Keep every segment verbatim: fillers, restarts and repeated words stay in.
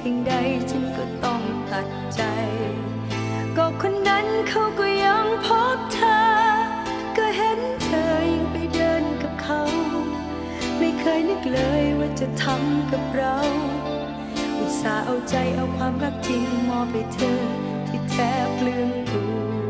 พียงใดฉันก็ต้องตัดใจก็คนนั้นเขาก็ยังพบเธอก็เห็นเธอยังไปเดินกับเขาไม่เคยนึกเลยว่าจะทำกับเราอุตส่าห์เอาใจเอาความรักจริงมอบให้เธอที่แทบลืมตัว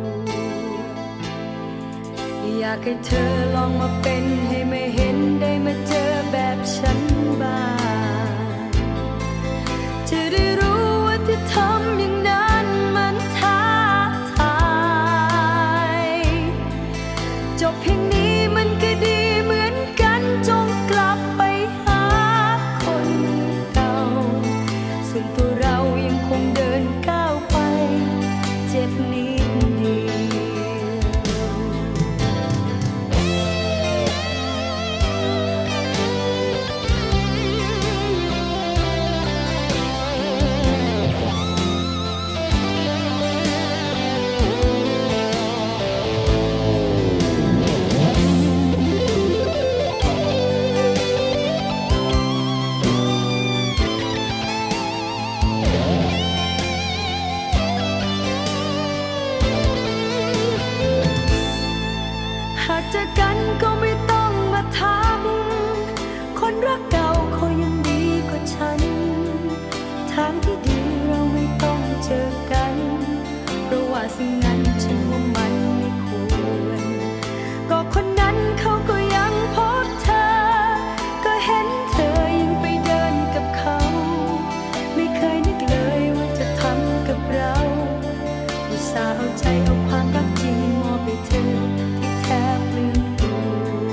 อยากให้เธอลองมาเป็นให้ไม่เห็นได้มาเจอแบบฉันบ้างจะได้รู้ว่าที่ทำอย่างนั้นมันท้าทายจบเพียงนี้มันก็ดีเหมือนกันจงกลับไปหาคนเก่าส่วนตัวเรายังคงเดินก้าวไปเจ็บนิดเดียวเจอกันก็ไม่ต้องมาถามคนรักเก่าเขายังดีกว่าฉันทางที่ดีเราไม่ต้องเจอกันเพราะว่าสิ่งนั้นฉันว่ามันไม่ควรก็คนนั้นเขาก็ยังพบเธอก็เห็นเธอยังไปเดินกับเขาไม่เคยนึกเลยว่าจะทำกับเราอุตส่าห์เอาใจเอาความรักจริงมอบให้เธอแทบลืมตัว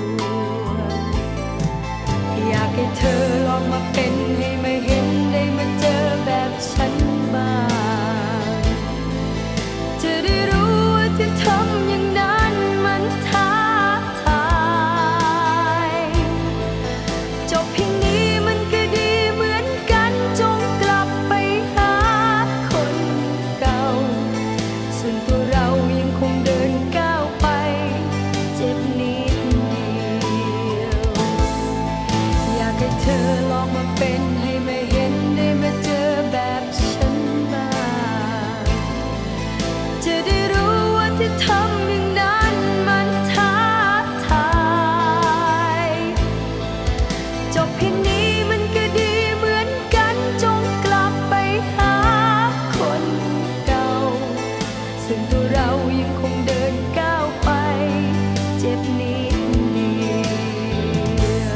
อยากให้เธอลองมาเป็นให้ไม่เห็นได้มาเจอแบบฉันบ้างจะได้รู้ว่าที่ทำอย่างนั้นมันท้าทายจบเพียงนี้มันก็ดีเหมือนกันจงกลับไปหาคนเก่าส่วนตัวเรายังคงเดินก้าวไปเจ็บนิดเดียวอยากให้เธอลองมาเป็นให้ไม่เห็นได้มาเจอแบบฉันบ้างจะได้รู้ว่าที่ทำอย่างนั้นมันท้าทายจบเพียงนี้มันก็ดีเหมือนกันจงกลับไปหาคนเก่าซึ่งตัวเรายังคงเดินก้าวไปเจ็บนิดเดียว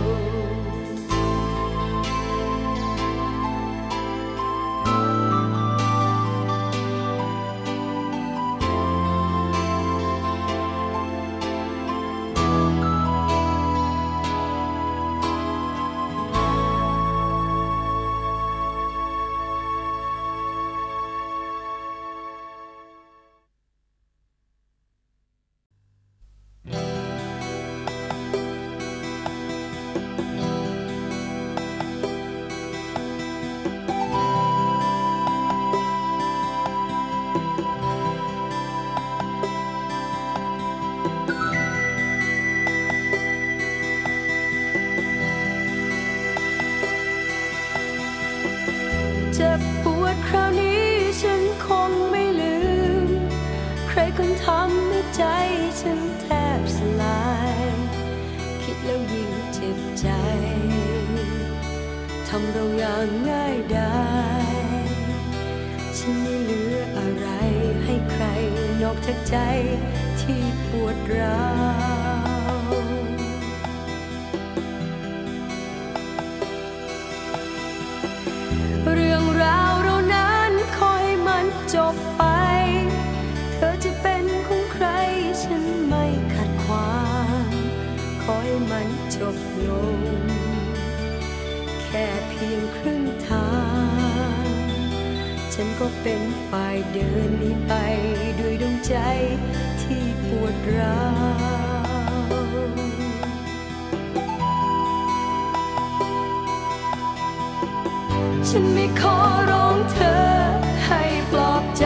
จ็บปวดคราวนี้ฉันคงไม่ลืมใครคนทำให้ใจฉันแทบสลายคิดแล้วยิ่งเจ็บใจทำเราอย่างง่ายดายฉันไม่เหลืออะไรให้ใครนอกจากใจที่ปวดร้าวเรื่องราวเรานั้นขอให้มันจบไปเธอจะเป็นของใครฉันไม่ขัดขวางขอให้มันจบลงแค่เพียงครึ่งทางฉันก็เป็นฝ่ายเดินนี้ไปด้วยดวงใจที่ปวดร้าวฉันไม่ขอร้องเธอให้ปลอบใจ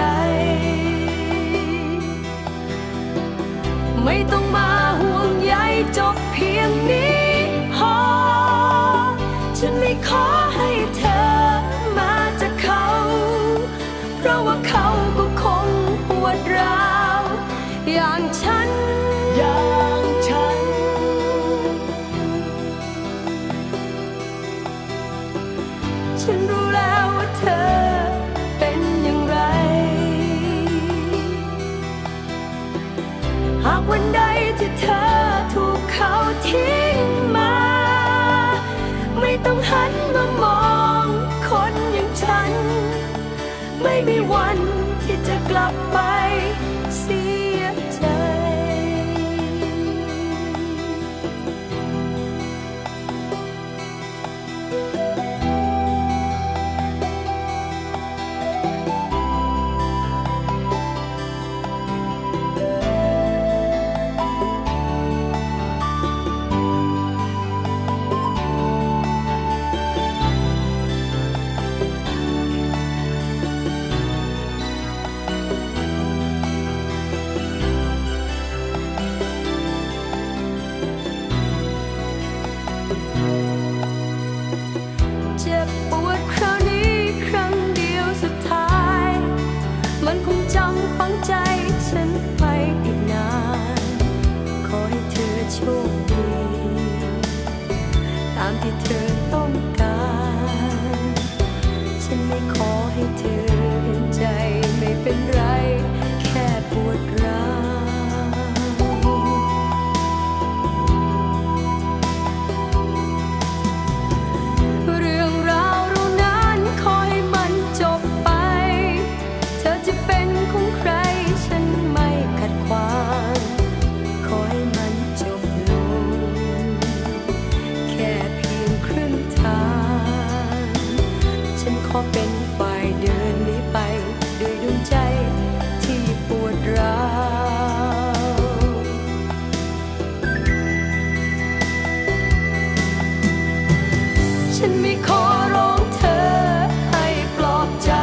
ไม่ต้องมาห่วงใยจบเพียงนี้พอฉันไม่ขอให้เธอมาจากอย่างฉันอย่างฉันฉันรู้แล้วว่าเธอเป็นอย่างไรหากวันใดที่เธอถูกเขาทิ้งมาไม่ต้องหันมามองคนอย่างฉันไม่มีวันที่จะกลับไปเสียใจฝังใจฉันไปอีกนานขอให้เธอโชคดีตามที่เธอต้องการฉันไม่ขอให้เธอเห็นใจไม่เป็นไรแค่ปวดร้าวเรื่องราวเรานั้นขอให้มันจบไปเธอจะเป็นของใครฉันไม่ขัดขวางขอให้มันจบลงแค่เพียงครึ่งทางฉันขอเป็นฝ่ายเดินนี้ไปด้วยดวงใจที่ปวดร้าวฉันไม่ขอร้องเธอให้ปลอบใจ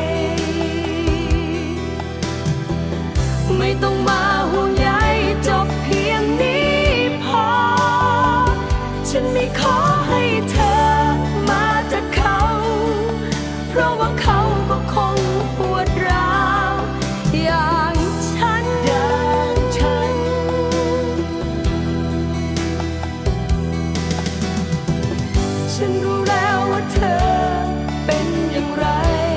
ไม่ต้องมาห่วงใยจบเพียงนี้พอฉันไม่ขอให้เธอมาจากเขาเพราะว่าเขาก็คงปวดร้าวอย่างฉันอย่างฉันฉันรู้แล้วว่าเธอเป็นอย่างไร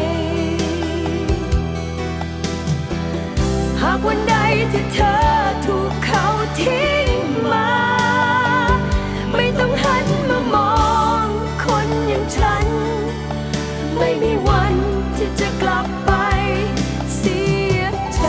หากวันใดที่เธอถูกเขาทิ้งมาไม่ต้องหันมามองคนอย่างฉันไม่มีวันที่จะกลับไปเสียใจ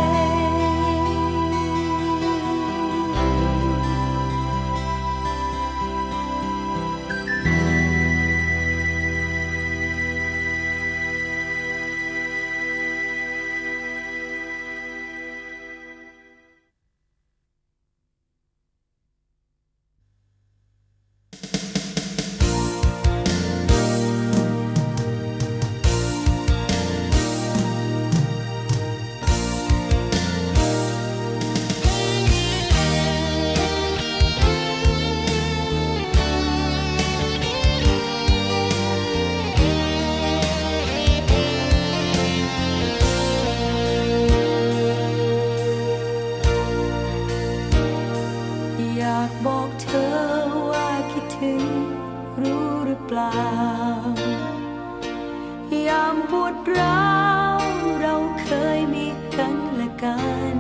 อยากบอกเธอว่าคิดถึงรู้หรือเปล่ายามปวดร้าวเราเคยมีกันและกัน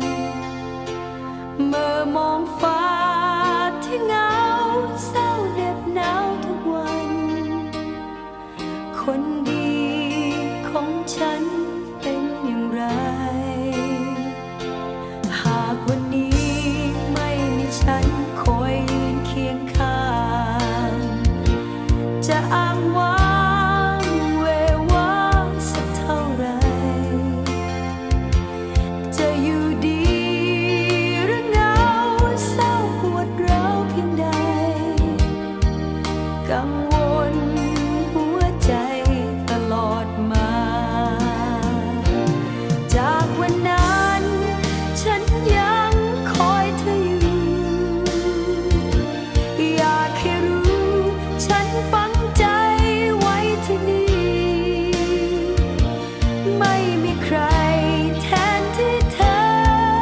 เมื่อมองฟ้าที่เหงาเศร้าเหน็บหนาวทุกวันคนดีของฉันเป็นอย่างไรหากวันนี้ไม่มีฉันคอยยืนเคียงข้างจะอ้างว้างเววาสักเท่าไรจะอยู่ดีหรือเหงาเศร้าปวดร้าวเพียงใดกังวลหัวใจตลอดมาจากวันนั้นฉันยังคอยเธออยู่อยากให้รู้ฉันฝังใจไว้ที่นี่ไม่มีใครแทนที่เธอ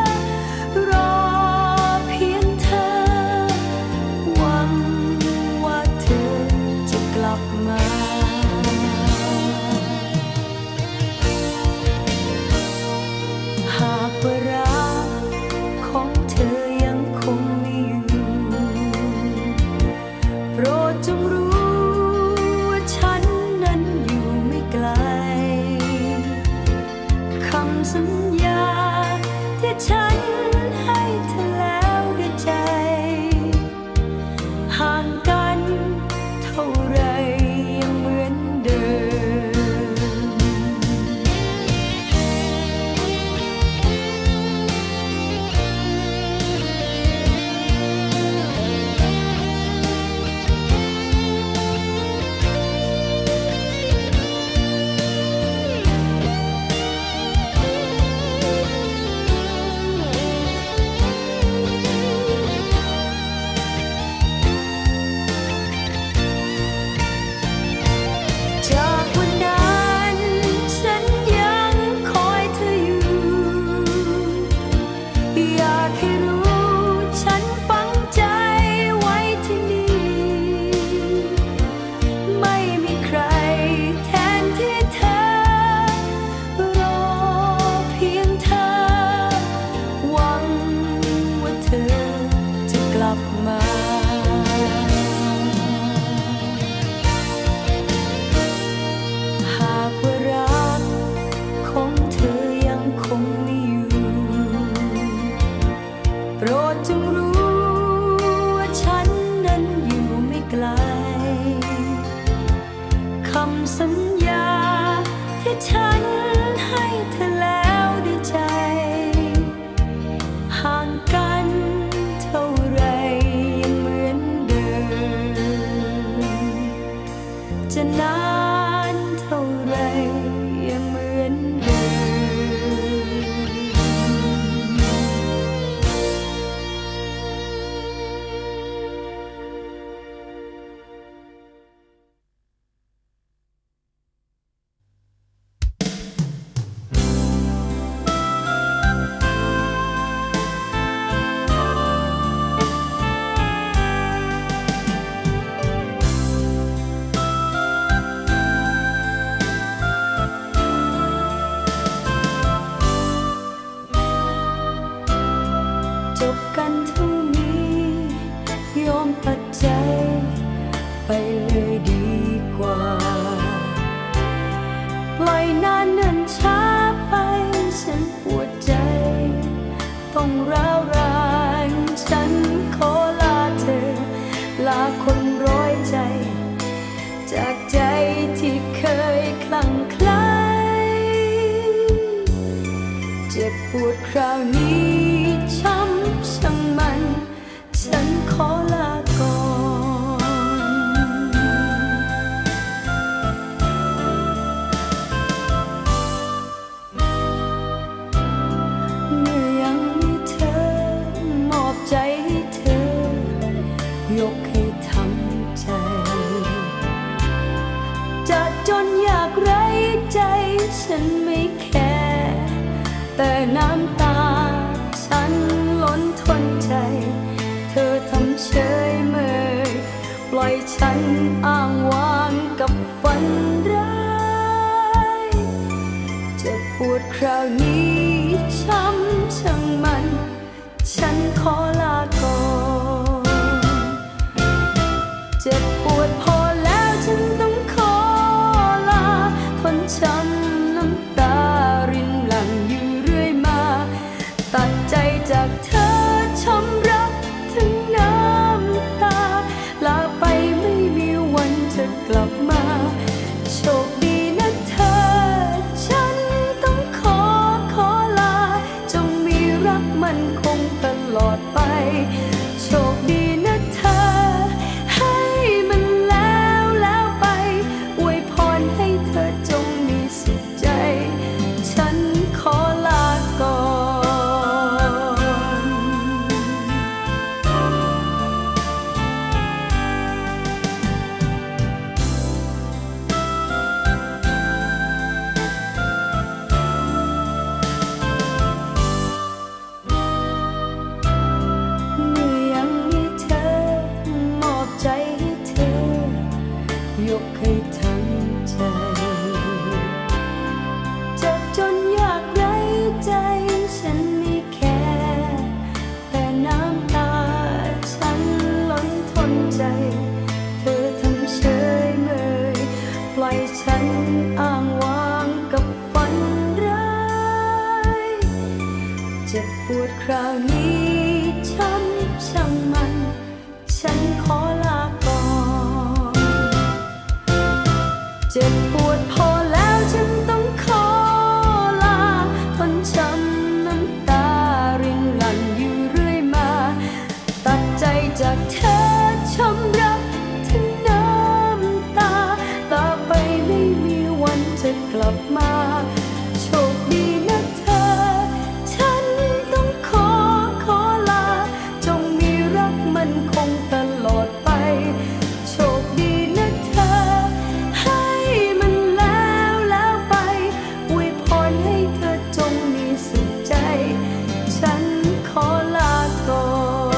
ฉันให้เธอแล้วด้วยใจห่างกันเท่าไรยังเหมือนเดิสัญญาที่ฉันให้เธอแล้วด้วยใจห่างกันเท่าไรยังเหมือนเดิมจะนานเท่าไรยังเหมือนเดิกันเท่านี้ยอมตัดใจไปเลยดีกว่าปล่อยนานเนิ่นช้าไปฉันปวดใจต้องร้าวรานฉันขอลาเธอลาคนร้อยใจจากใจที่เคยคลั่งไคล้เจ็บปวดคราวนี้ช้ำช่างมันฉันขอลาก่อนเมื่อยังมีเธอมอบใจให้เธอยกให้ทำใจจะจนอยากไร้ใจฉันไม่แคร์แต่น้ำตาฉันล้นทนใจเธอทำเฉยเมยปล่อยฉันอ้างว้างกับฝันร้ายเจ็บปวดคราวนี้ช้ำช่างมันฉันขอลาก่อนเจ็บปวดพอแล้วฉันต้องขอลาทนช้ำน้ำตารินหลั่งอยู่เรื่อยมาตัดใจจากเธอช้ำรักทั้งน้ำตาลาไปไม่มีวันจะกลับมาโชคดีนะเธอฉันต้องขอขอลาจงมีรักมั่นคงตลอดไปโชคดีนะเธอให้มันแล้วแล้วไปอวยพรให้เธอจงมีสุขใจฉันขอลาก่อนเมื่เจ็บปวดคราวนี้ช้ำช่างมันฉันขอลาก่อนเจ็บปวดพอแล้วฉันต้องขอลาทนช้ำน้ำตารินหลั่นอยู่เรื่อยมาตัดใจจากเธอช้ำรักทั้งน้ำตาลาไปไม่มีวันจะกลับมาโชคดีนะเธอฉันต้องขอขอลาจงมีรักมันคงตลอดไปโชคดีนะเธอให้มันแล้วแล้วไปอวยพรให้เธอจงมีสุขใจฉันขอลาก่อน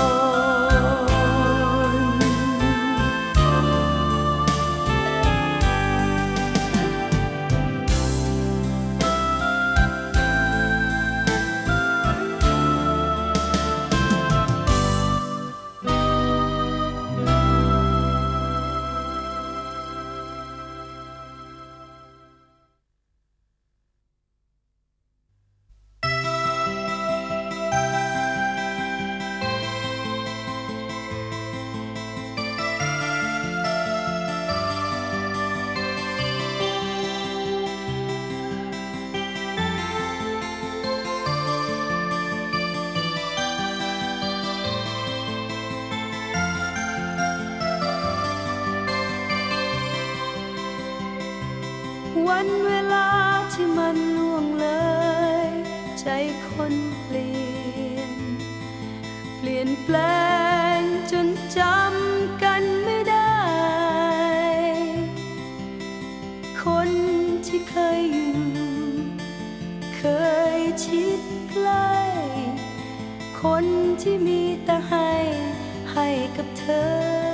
วันเวลาที่มันล่วงเลยใจคนเปลี่ยนเปลี่ยนแปลงจนจำกันไม่ได้คนที่เคยอยู่เคยชิดใกล้คนที่มีแต่ให้ให้กับเธอ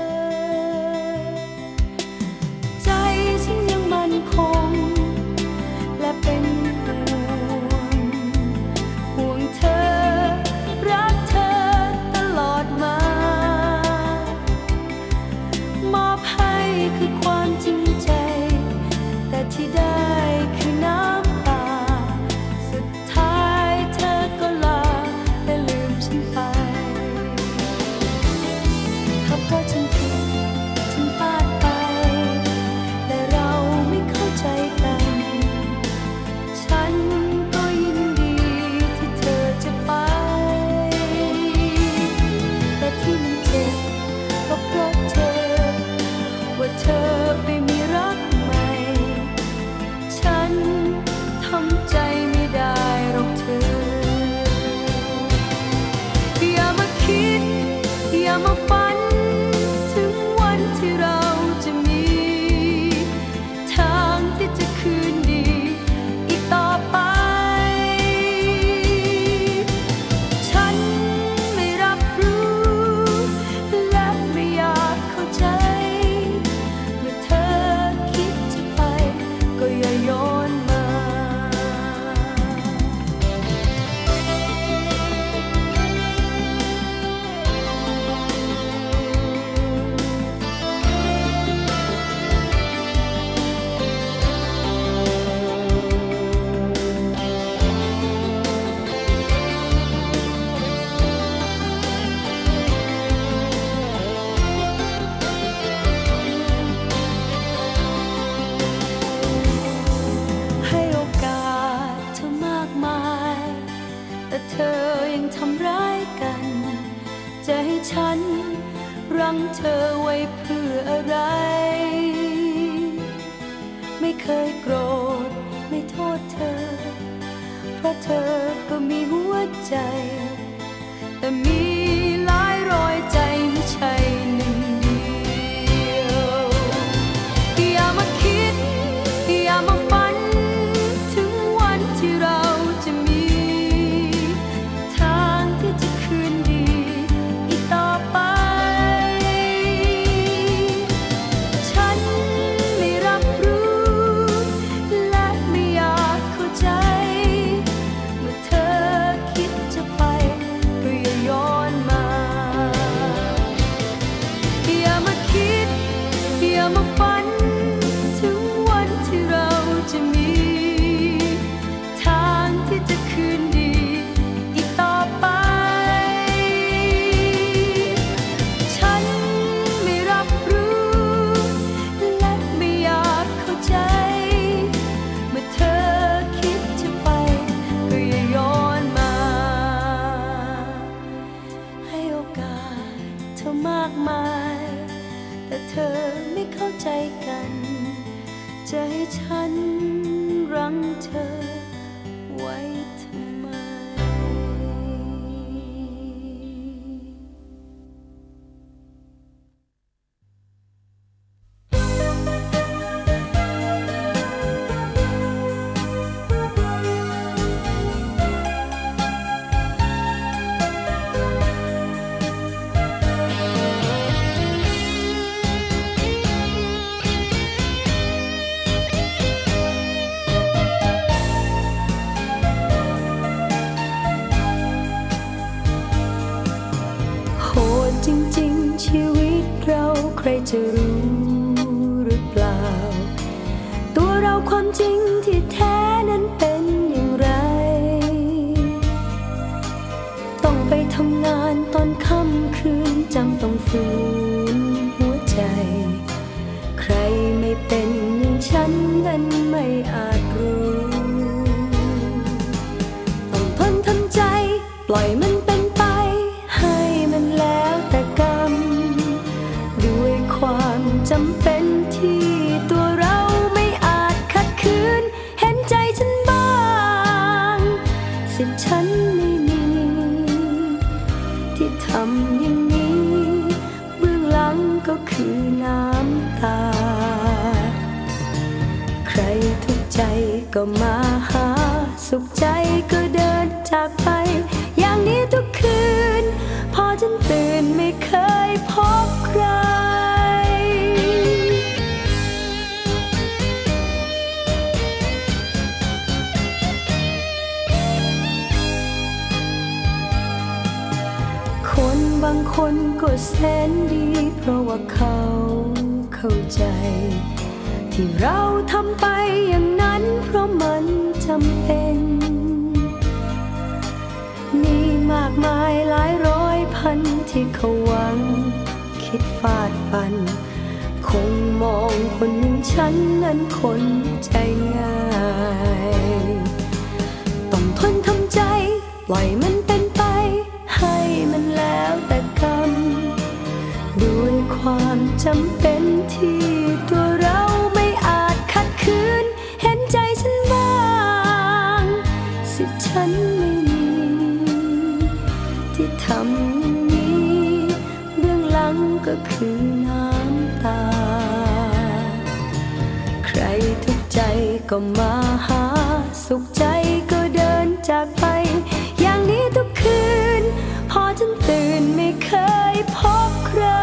ใจฉันยังมั่นคงและเป็นห่วงห่วงเธอรักเธอตลอดมามอบให้คือความจริงใจแต่ที่ได้คือน้ำตาสุดท้ายเธอก็ลาและลืมฉันไปถ้าเพราะฉันผิดฉันพลาดไปแต่เราไม่เข้าใจกันฉันก็ยินดีที่เธอจะไปแต่ที่มันเจ็บก็เพราะเธอว่าเธอไปมีรักใหม่ฉันทำใจไม่ได้หรอกเธออย่ามาคิดอย่ามาฝันถึงวันที่เราจะมีทางที่จะคืนดีอีกต่อไปฉันไม่รับรู้และไม่อยากเข้าใจเมื่อเธอคิดจะไปก็อย่าย้อนมาให้โอกาสเธอมากมายแต่เธอยังทำร้ายกันจะให้ฉันรั้งเธอไว้เพื่ออะไรไม่เคยโกรธไม่โทษเธอเพราะเธอก็มีหัวใจแต่มีหลายร้อยใจไม่ใช่หนึ่งเดียวอย่ามาคิดอย่ามาฝันถึงวันที่เราจะมีทางที่จะคืนดีอีกต่อไปฉันไม่รับรู้และไม่อยากเข้าใจเมื่อเธอคิดจะไปก็อย่าย้อนากมายแต่เธอไม่เข้าใจกันจะให้ฉันรั้งเธอไว้ทำไมจริงๆชีวิตเราใครจะรู้หรือเปล่าตัวเราความจริงที่แท้นั้นเป็นอย่างไรต้องไปทำงานตอนค่ำคืนจำต้องฝืนหัวใจใครไม่เป็นอย่างฉันนั้นไม่อาจรู้ต้องทนทำใจปล่อยมันเป็นไปให้มันแล้วแต่กรรมด้วยความจำเป็นที่ตัวเราไม่อาจขัดขืนเห็นใจฉันบ้างสิทธิ์ฉันไม่มีที่ทำอย่างนี้เบื้องหลังก็คือน้ำตาใครทุกข์ใจก็มาหาสุขใจก็เดินจากไปอย่างนี้ทุกคืนพอฉันตื่นไม่เคยพบใครคนบางคนก็แสนดีเพราะว่าเขาเข้าใจที่เราทำไปอย่างนั้นเพราะมันจำเป็นมีมากมายหลายร้อยพันที่เขาหวังคิดฟาดฟันคงมองคนอย่างฉันนั้นคนใจง่ายต้องทนทำใจปล่อยมันเป็นไปให้มันแล้วแต่กรรมด้วยความจำเป็นที่ตัวเราไม่อาจขัดขืนเห็นใจฉันบ้างสิทธิ์ฉันไม่มีที่ทำอย่างนี้เบื้องหลังก็คือน้ำตาใครทุกข์ใจก็มาหาสุขใจก็เดินจากไปอย่างนี้ทุกคืนพอฉันตื่นไม่เคยพบใคร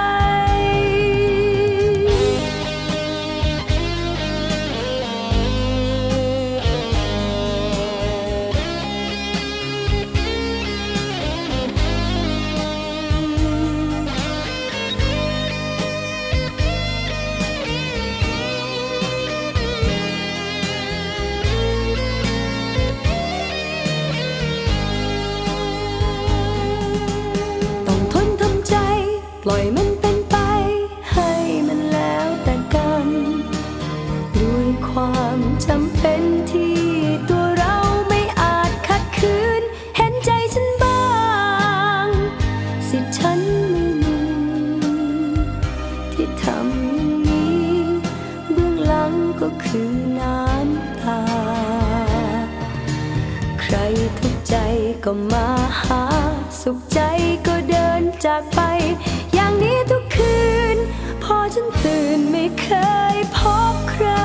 ปล่อยมันเป็นไปให้มันแล้วแต่กรรมด้วยความจำเป็นที่ตัวเราไม่อาจขัดขืนเห็นใจฉันบ้างสิทธิ์ฉันไม่มีที่ทำอย่างนี้เบื้องหลังก็คือน้ำตาใครทุกข์ใจก็มาหาสุขใจก็เดินจากไปอย่างนี้ทุกคืนพอฉันตื่นไม่เคยพบใคร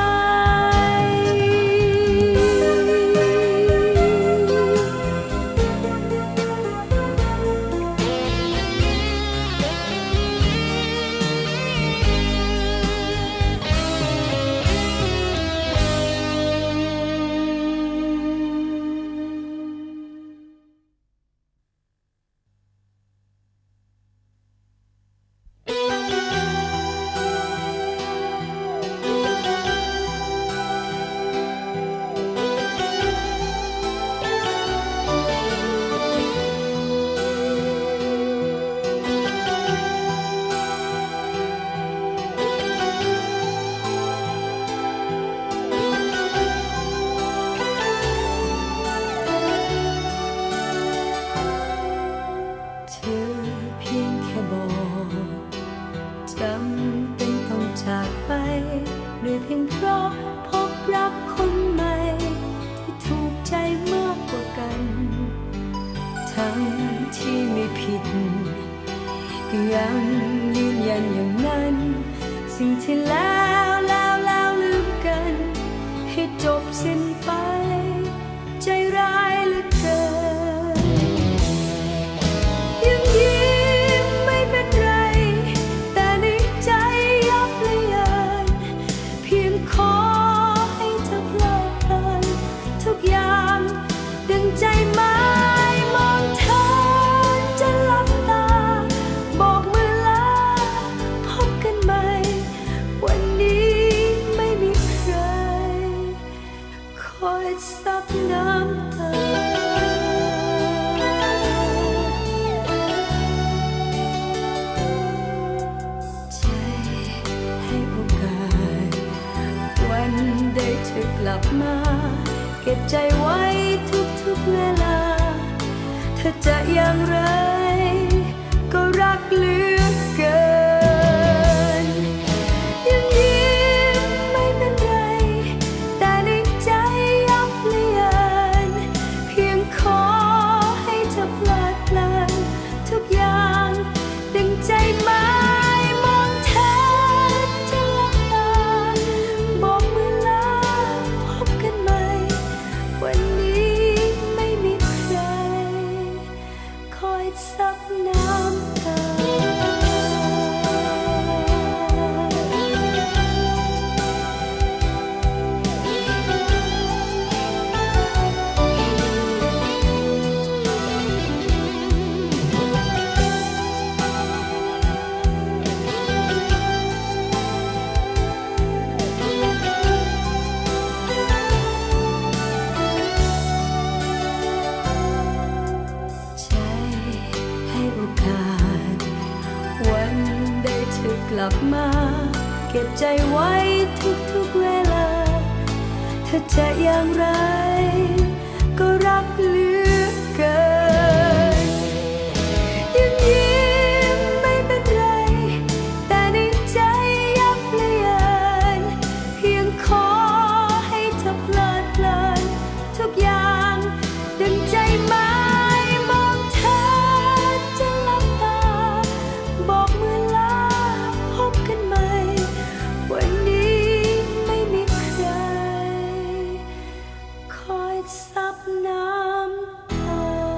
ที่ไม่ผิดก็ยังยืนยันอย่างนั้นสิ่งที่แล้วแล้วแล้วลืมกันให้จบสิ้นไปใจร้ายเหลือเกินยังยิ้มไม่เป็นไรแต่ในใจยับเลยเยินเพียงขอให้เธอเพลิดเพลินทุกอย่างดังใจหมายมองเธอจะหลับตาบอกมือลาพบกันใหม่วันนี้ไม่มีใครคอยซับน้ำตาใจให้โอกาสวันได้เธอกลับมาเก็บใจไว้ทุกๆเวลาเธอจะอย่างไรก็รักเหลือเกินยังยิ้มไม่เป็นไรแต่ในใจยับเลยเยินเพียงขอให้เธอเพลิดเพลินทุกอย่างดังใจหมายมองเธอจะหลับตาบอกมือลาพบกันใหม่วันนี้ไม่มีใครคอยซับน้ำตาใจให้โอกาสวันได้เธอกลับมาเก็บใจไว้ทุกๆเวลาเธอจะอย่างไรก็รักเหลือเกินยังยิ้มไม่เป็นไรแต่ในใจยับเลยเยินเพียงขอให้เธอเพลิดเพลินทุกอย่างดังใจหมายมองเธอจะหลับตาบอกมือลาพบกันใหม่วันนี้ไม่มีใครคอยซับน้ำตา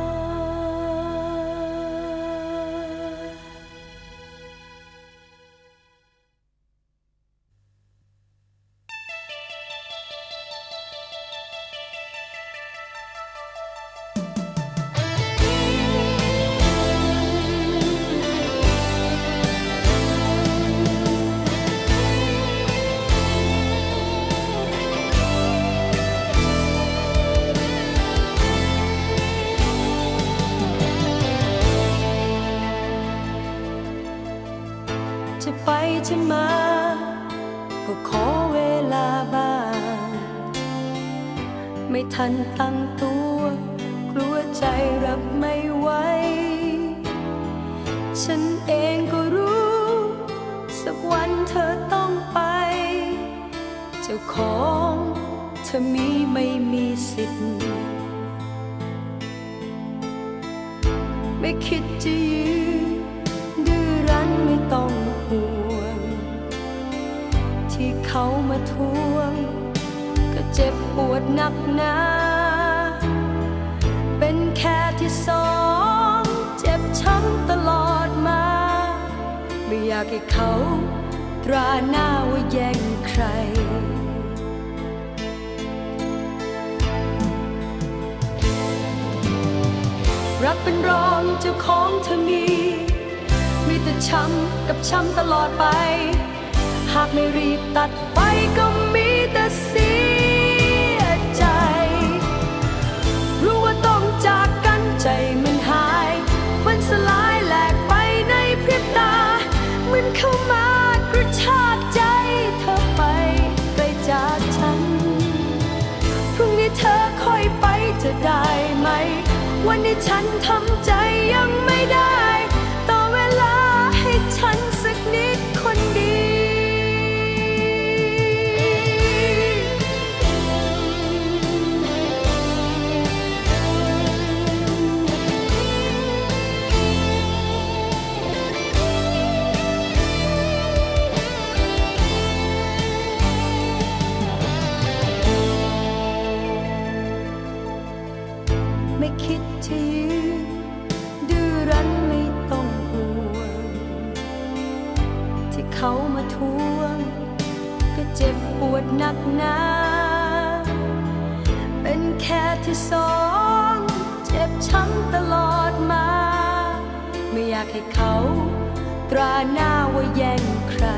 จะไปจะมาก็ขอเวลาบ้างไม่ทันตั้งตัวกลัวใจรับไม่ไหวฉันเองก็รู้สักวันเธอต้องไปเจ้าของเธอมีไม่มีสิทธิ์ไม่คิดจะยืนดื้อรั้นไม่ต้องห่วงที่เขามาทวงก็เจ็บปวดหนักหนาเป็นแค่ที่สองเจ็บช้ำตลอดมาไม่อยากให้เขาตราหน้าว่าแย่งใครรักเป็นรองเจ้าของเธอมีมีแต่ช้ำกับช้ำตลอดไปหากไม่รีบตัดไปก็มีแต่เสียใจรู้ว่าต้องจากกันใจมันหายฝันสลายแหลกไปในพริบตามันเข้ามากระชากใจเธอไปไกลจากฉันพรุ่งนี้เธอค่อยไปจะได้ไหมวันนี้ฉันทำใจยังไม่ได้ต่อเวลาให้ฉันสักนิดคนดีเขามาทวงก็เจ็บปวดหนักหนาเป็นแค่ที่สองเจ็บช้ำตลอดมาไม่อยากให้เขาตราหน้าว่าแย่งใคร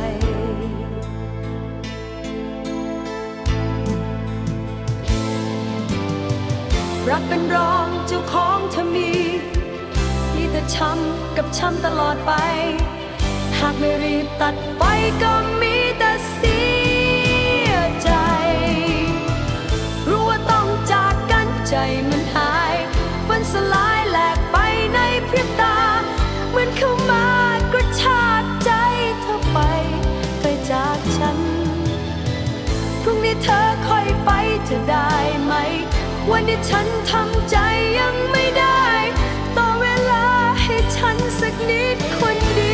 รักเป็นรองเจ้าของเธอมีมีแต่ช้ำกับช้ำตลอดไปหากไม่รีบตัดไปก็มีแต่เสียใจรู้ว่าต้องจากกันใจมันหายฝันสลายแหลกไปในพริบตาเหมือนเข้ามากระชากใจเธอไปไกลจากฉันพรุ่งนี้เธอค่อยไปจะได้ไหมวันนี้ฉันทำใจยังไม่ได้ต่อเวลาให้ฉันสักนิดคนดี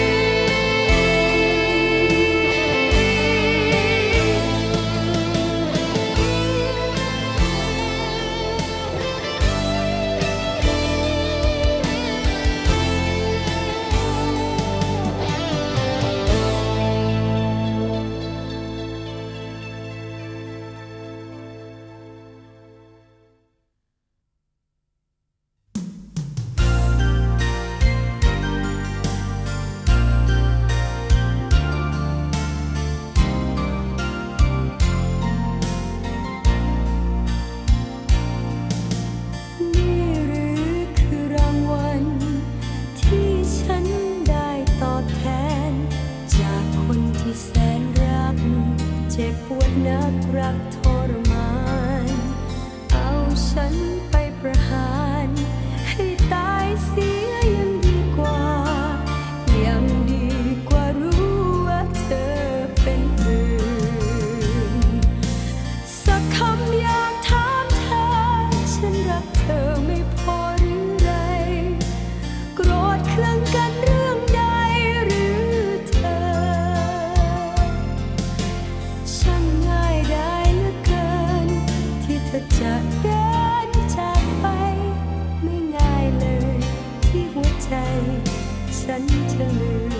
นักรักทรมานเอาฉันไปประหารให้ตายเสียยังดีกว่ายังดีกว่ารู้ว่าเธอเป็นอื่นสักคำอยากถามเธอฉันรักเธอไม่พอหรือไรโกรธเคืองกันเรื่องใดหรือเธอฉันง่ายได้เหลือเกินที่เธอจะเดินจากไปไม่ง่ายเลยที่หัวใจฉันจะลืม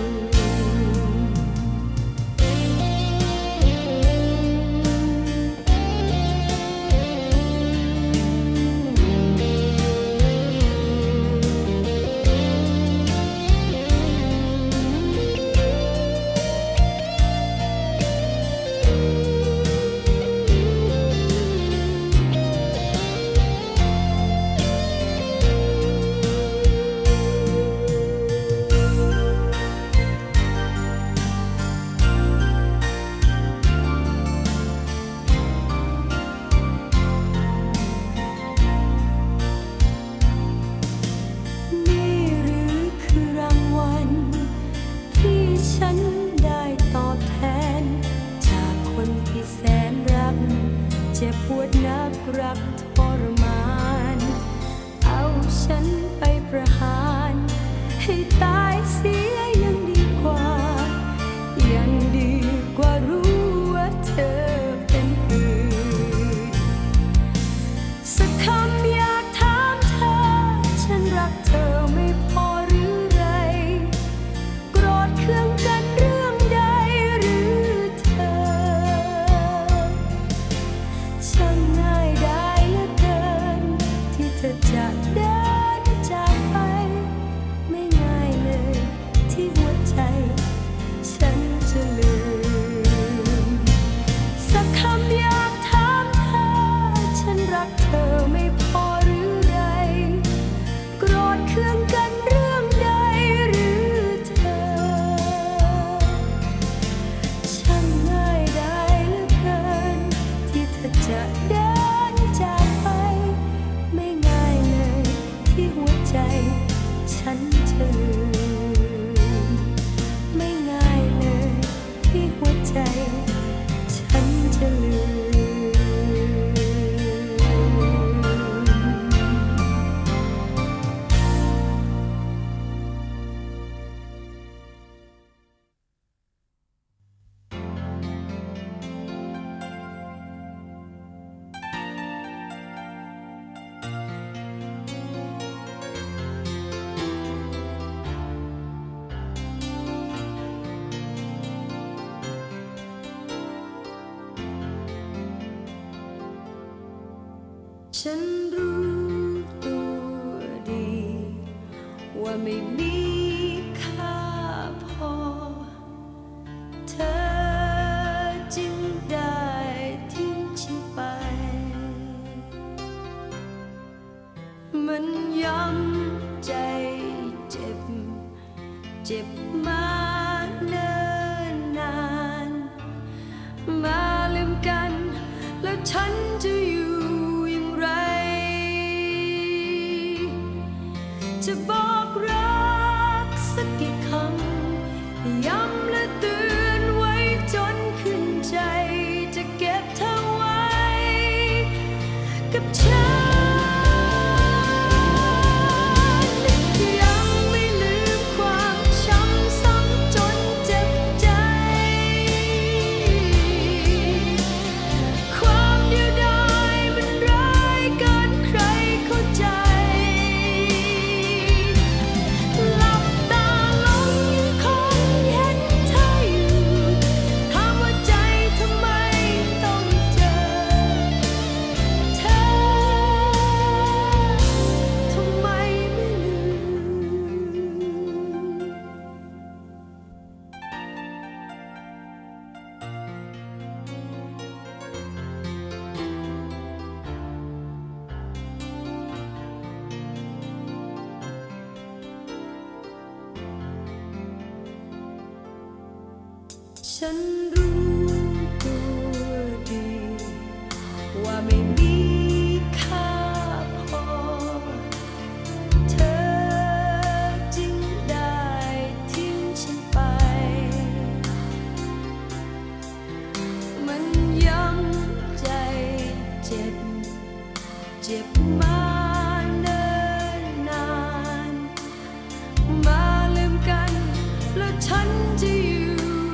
เจ็บปวดนักรักทรมานเอาฉันไปประหารให้ตายเสียยังดีกว่ายังดีกว่ารู้ว่าเธอเป็นอื่นสักคำอยากถามเธอฉันรักเธอไม่พอหรือไรโกรธเคืองกันเรื่องใดหรือเธอช่างง่ายได้เหลือฉันรู้ตัวดีว่าไม่มีค่าพอเธอจึงได้ทิ้งฉันไปมันย้ำใจเจ็บเจ็บมาเนิ่นนานมาลืมกันแล้วฉันจะอยู่อย่างไรจะบอกรักสักกี่คำย้ำและเตือนไว้จนขึ้นใจจะเก็บเธอไว้กับฉันฉันรู้ตัวดีว่าไม่มีค่าพอเธอจึงได้ทิ้งฉันไปมันย้ำใจเจ็บเจ็บมาเนิ่นนานมาลืมกันแล้วฉันจะอยู่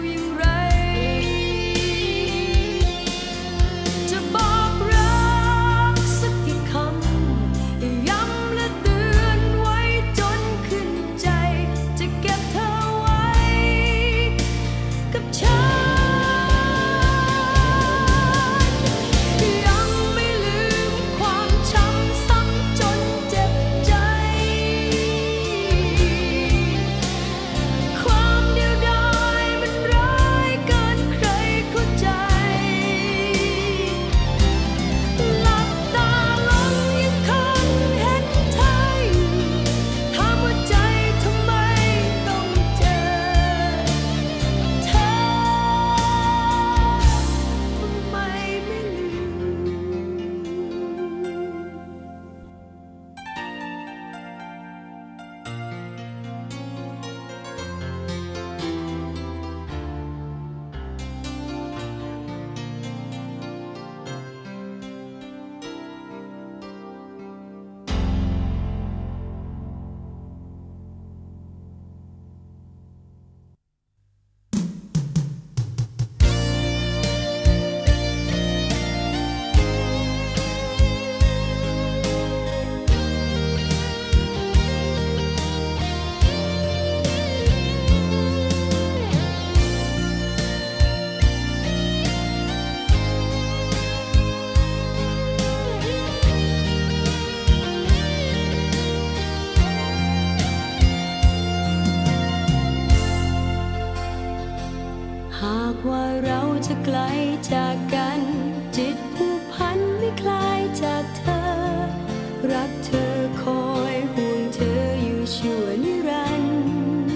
หากว่าเราจะไกลจากกันจิตผูกพันไม่คลายจากเธอรักเธอคอยห่วงเธออยู่ชั่วนิรันดร์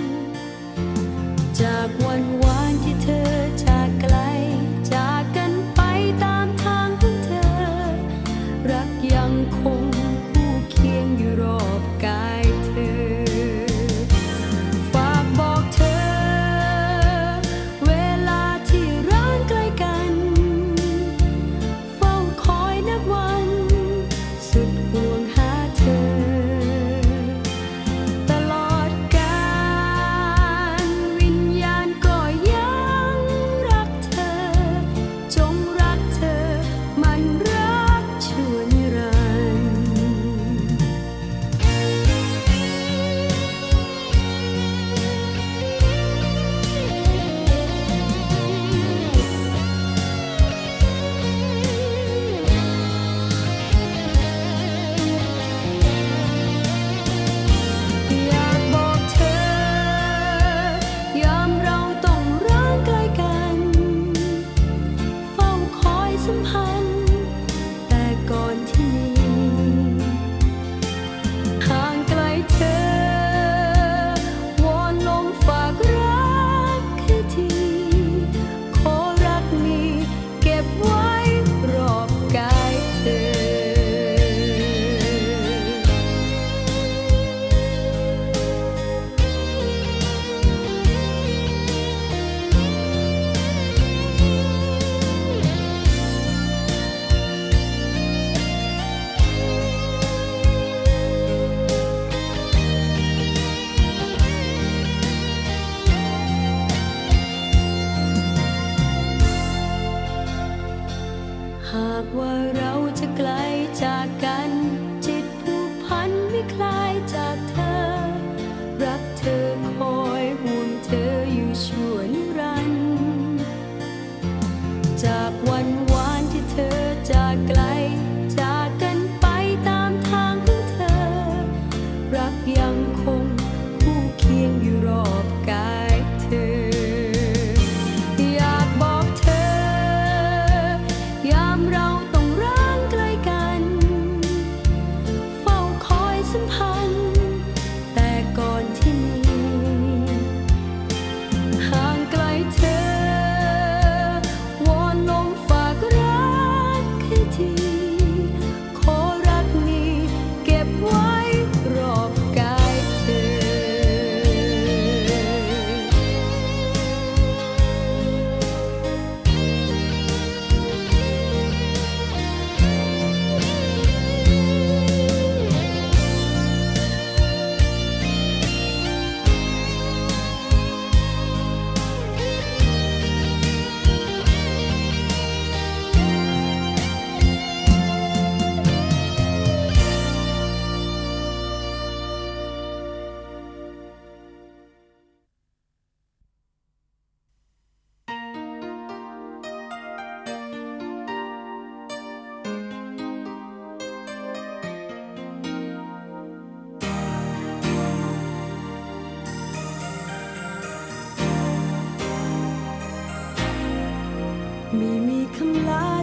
จากวันวานที่เธอจากไกลจากกันไปตามทางของเธอรักยังคงคู่เคียงอยู่รอบกายเธอฝากบอกเธอเวลาที่ร้างใกล้กัน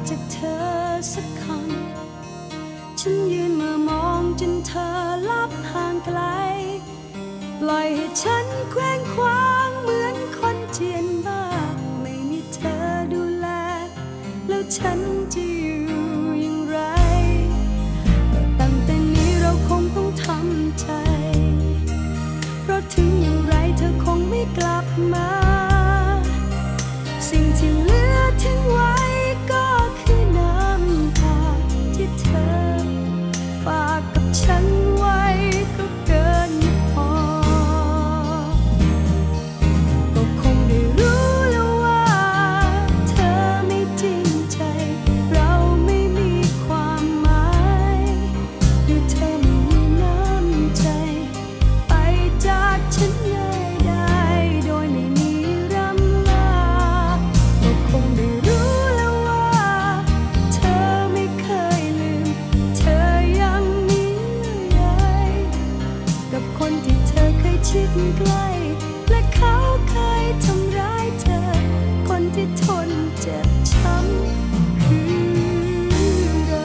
จากเธอสักคำฉันยืนมือมองจนเธอลับห่างไกลปล่อยให้ฉันเคว้งคว้างเหมือนคนเจียนบ้าไม่มีเธอดูแลแล้วฉันจะอยู่อย่างไรก็ตั้งแต่นี้เราคงต้องทำใจเพราะถึงอย่างไรเธอคงไม่กลับมาสิ่งที่เหลือทิ้งไว้ก็คือน้ำตาที่เธอฝากกับฉันไว้ก็เกินพอก็คงได้รู้แล้วว่าเธอไม่จริงใจเราไม่มีความหมายหรือเธอไม่มีน้ำใจไปจากฉันง่ายได้โดยไม่มีรำลาก็คงได้รู้แล้วว่าเธอไม่เคยลืมเธอยังมีใยกับคนที่เธอเคยชิดใกล้และเขาเคยทำร้ายเธอคนที่ทนเจ็บช้ำคือเรา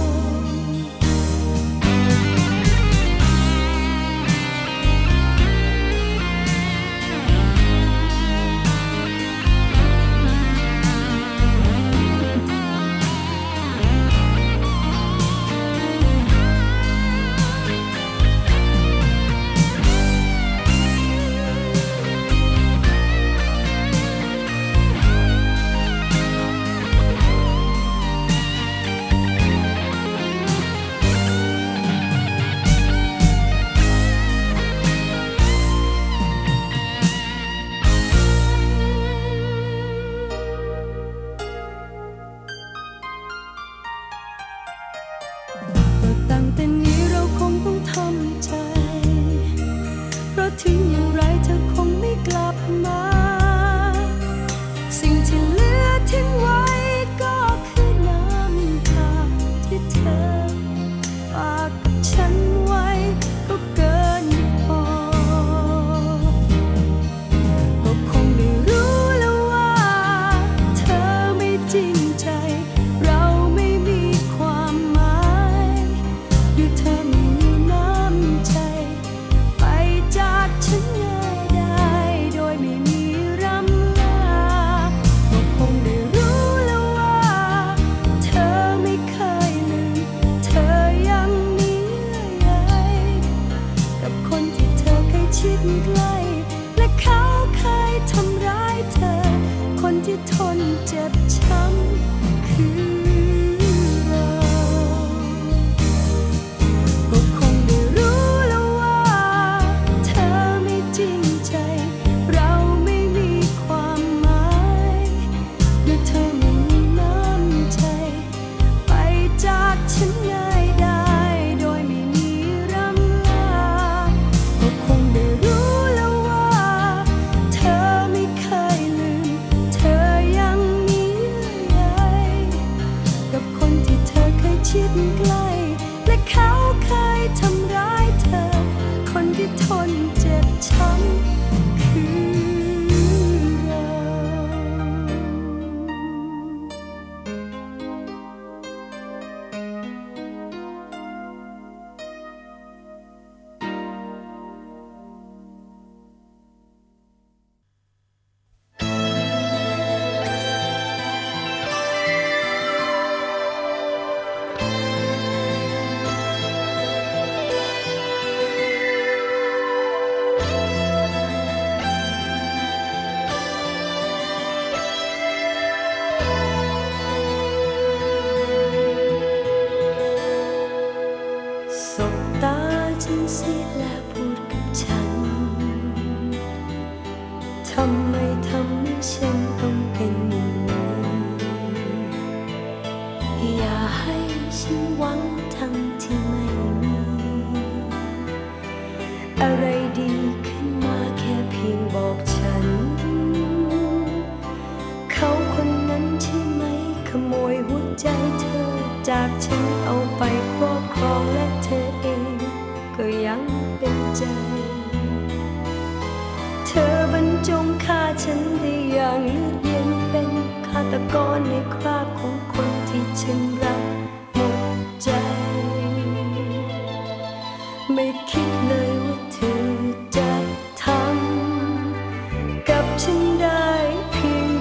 ตั้งแต่นี้เราคงต้องทำใจเพราะถึงอย่างไรเธอคงไม่กลับมาสิ่งที่เหลือทิ้งไว้ก็คือน้ำตาที่เธอฝากกับฉันไว้ก็เกินพอก็คงได้รู้แล้วว่าเธอไม่จริงใจเราไม่มีความหมายหรือเธอไม่มีน้ำใจไปจากฉันง่ายได้โดยไม่มีรำลาก็คงได้รู้แล้วว่าเธอไม่เคยลืมเธอยังมีใยกับคนที่เธอเคยชิดใกล้และเขาเคยทำร้ายเธอคนที่ทนเจ็บช้ำคือเราก็คงได้รู้แล้วว่าเธอไม่จริงใจเราไม่มีความหมายหรือเธอไม่มีน้ำใจไปจากฉันง่ายได้โดยไม่มีรำลาก็คงได้รู้แล้วว่าเธอไม่เคยลืมเธอยังมีใยกับคนที่เธอเคยชิดใกล้และเขาเคยทำร้ายเธอคนที่ทนเจ็บช้ำคือเรา จากฉันเอาไปครอบครองและเธอเองก็ยังเป็นใจเธอบรรจงฆ่าฉันได้อย่างเลือดเย็นเป็นฆาตกรในคราบของคนที่ฉันรักหมดใจไม่คิดเลยว่าเธอจะทำกับฉันได้เพียง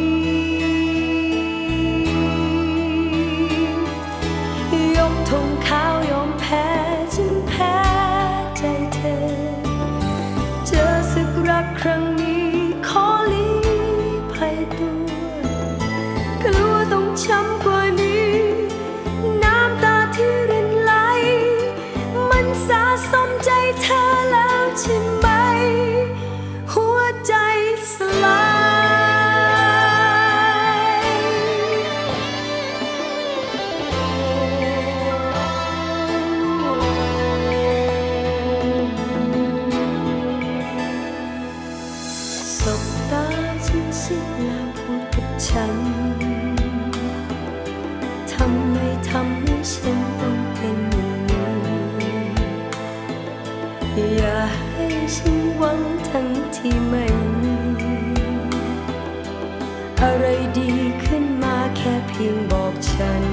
นี้ยกธงขาวยอมแพ้ฉันแพ้ใจเธอเจอศึกรักครั้งนี้ขอลี้ภัยตัวกลัวต้องช้ำกว่านี้น้ำตาที่รินไหลมันสะสมใจเธอแล้วใช่ไหมหัวใจสลายสบตาฉันสิแล้วพูดกับฉันทำไมทำให้ฉันต้องเป็นอย่างนี้อย่าให้ฉันหวังทั้งที่ไม่มีอะไรดีขึ้นมาแค่เพียงบอกฉัน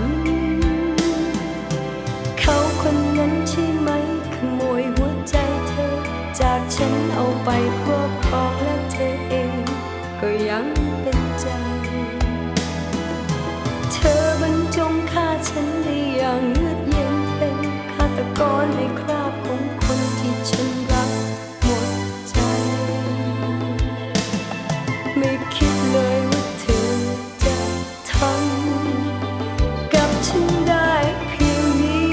เขาคนนั้นใช่ไหมขโมยหัวใจเธอจากฉันเอาไปครอบครองและเธอเองก็ยังเป็นใจเธอบรรจงฆ่าฉันได้อย่างเยือกเย็นเป็นฆาตกรในคราบของคนที่ฉันรักหมดใจไม่คิดเลยว่าเธอจะทำกับฉันได้เพียงนี้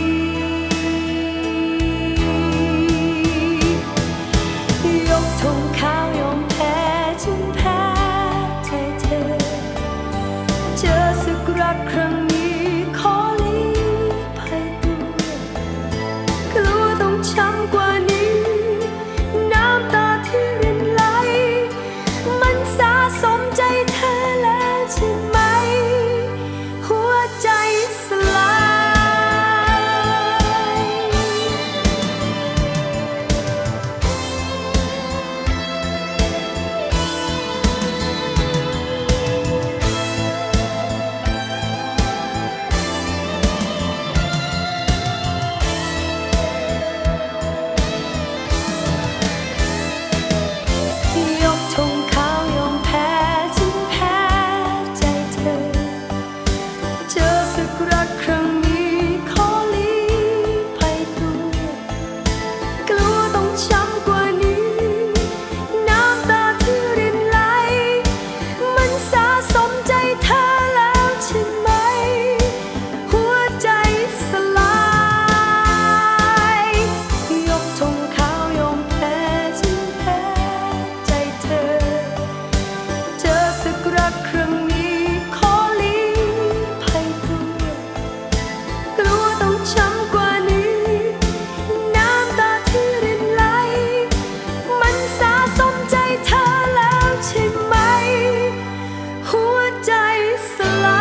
ยกธงขาวยอมแพ้ฉันแพ้ใจเธอเจอศึกรักครั้งนี้ขอลี้ภัยตัวกลัวต้องช้ำกว่านี้น้ำตาที่รินไหลมันสะสมใจเธอแล้วใช่ไหมหัวใจสลายยกธงขาวยอมแพ้ฉันแพ้ใจเธอเจอศึกรักครั้งนี้ขอลี้ภัยตัวกลัวต้องช้ำกว่านี้น้ำตาที่รินไหลมันสะสมใจเธอแล้วใช่ไหมหัวใจสลายยกธงขาวยอมแพ้ฉันแพ้ใจเธอเจอศึกรักครั้งนี้ขอลี้ภัยตัวกลัวต้องช้ำกว่านี้น้ำตาที่รินไหลมันสะสมใจเธอแล้วใช่ไหมหัวใจสลาย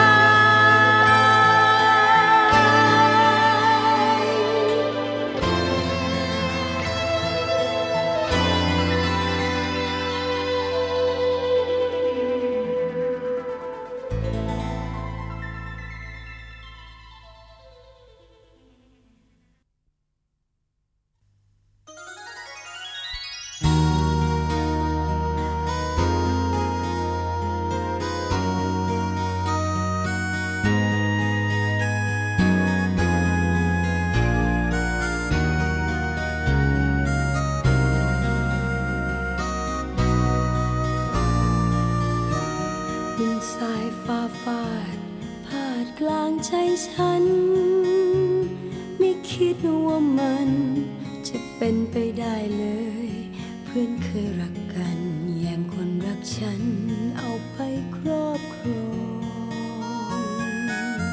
ดินทรายฟ้าฟาดพาดกลางใจฉันไม่คิดว่ามันจะเป็นไปได้เลยเพื่อนเคยรักกันแย่งคนรักฉันเอาไปครอบครอง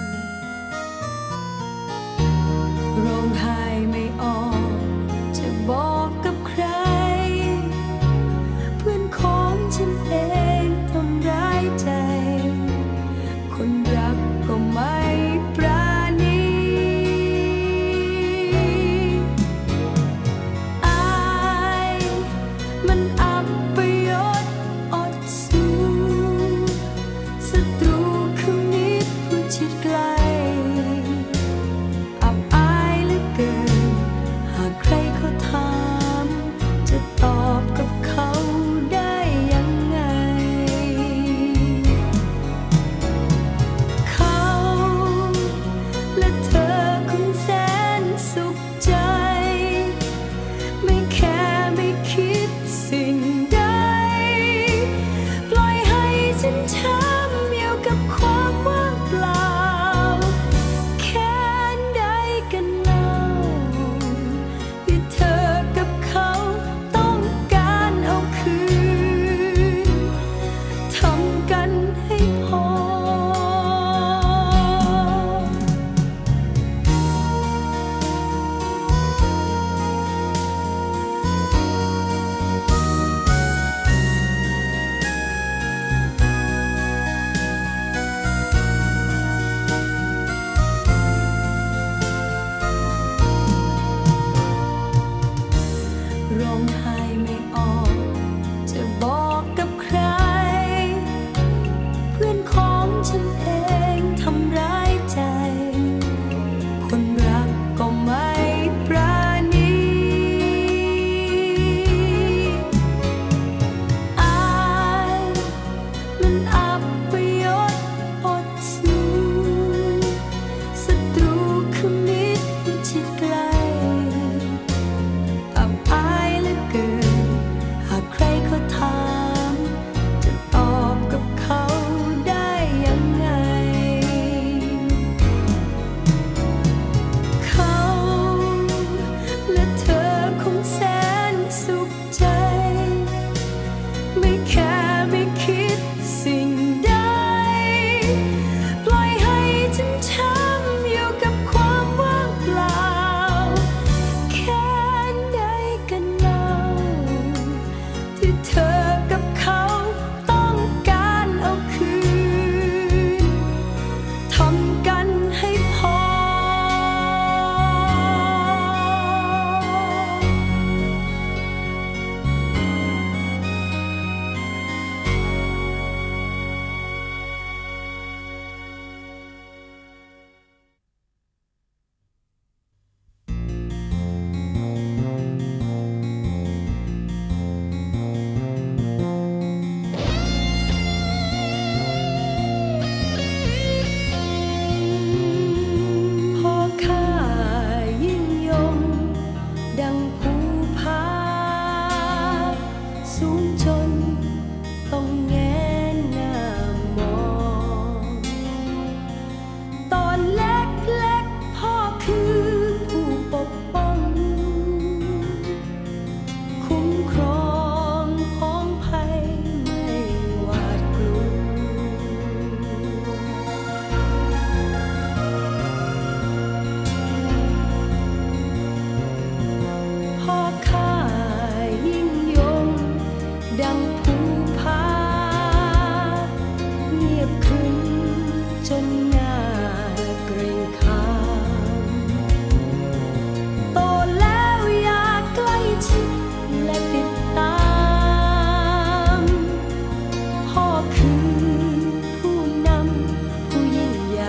ร้องไห้ไม่ออกจะบอกกับใครเพื่อนของฉันเองทำร้ายใจคนรักก็ไม่ปราณีอายมันอับปยศอดสู้ศัตรูคือมิตรผู้ชิดไกลจนต้องแงนหน้ามองตอนเล็กๆพ่อคือผู้ปกป้องคุ้มครองพ้องภัยไม่หวาดกลัวพ่อข้ายิ่งยงดังภูผาเงียบขรึมจนน่าเกรงขามโตแล้วอยากใกล้ชิดและติดตามพ่อคือผู้นำผู้ยิ่งใหญ่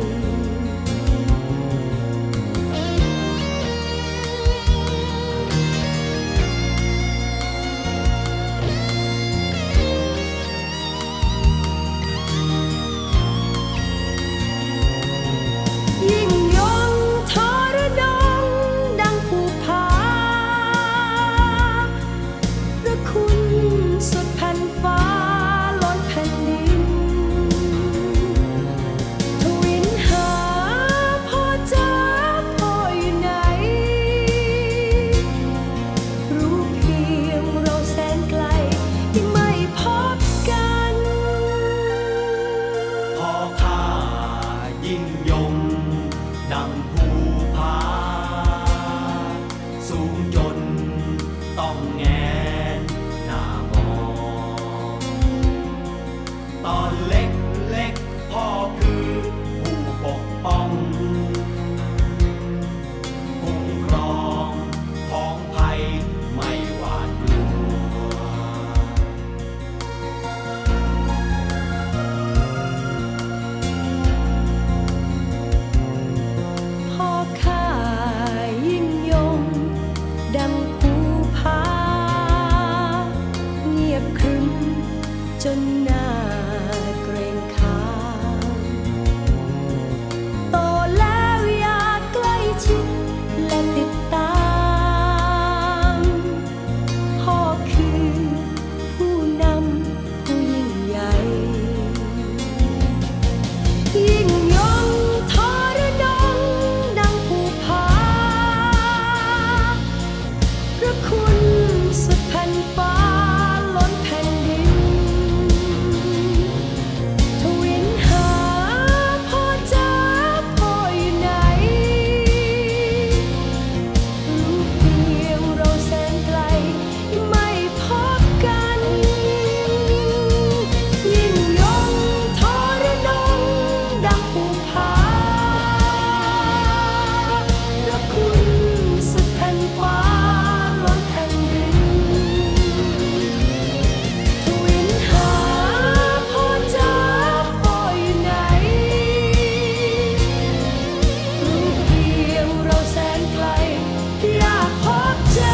ยิ่งยงทรนงดังภูผาพระคุณสุดแผ่นฟ้าล้นแผ่นดินทวินหาพ่อจ๋าพ่ออยู่ไหนรู้เพียงเราแสนไกลยังไม่พบกันพ่อข้ายิ่งยงดังภูผาสูงจนต้องแงนหน้ามองตอนเล็กเล็กพ่อคือผู้ปกป้องคุ้มครองพ้องภัยไม่หวาดกลัวพ่อข้ายิ่งยงดังภูผาเงียบขรึมจนน่าเกรงขามโตแล้วอยากใกล้ชิดและติดตามพ่อคือผู้นำผู้ยิ่งใหญ่ ยิ่งยงทรนงดังภูผาพระคุณสุดแผ่นฟ้าล้นแผ่นดินทวินหาพ่อจ๋าพ่ออยู่ไหนรู้เพียงเราแสนไกลยังไม่พบกันยิ่งยงทรนงดังภูผาพระคุณสุดแผ่นฟ้าล้นแผ่นดินทวินหาพ่อจ๋าพ่ออยู่ไหนรู้เพียงเราแสนไกลอยากพบเจอ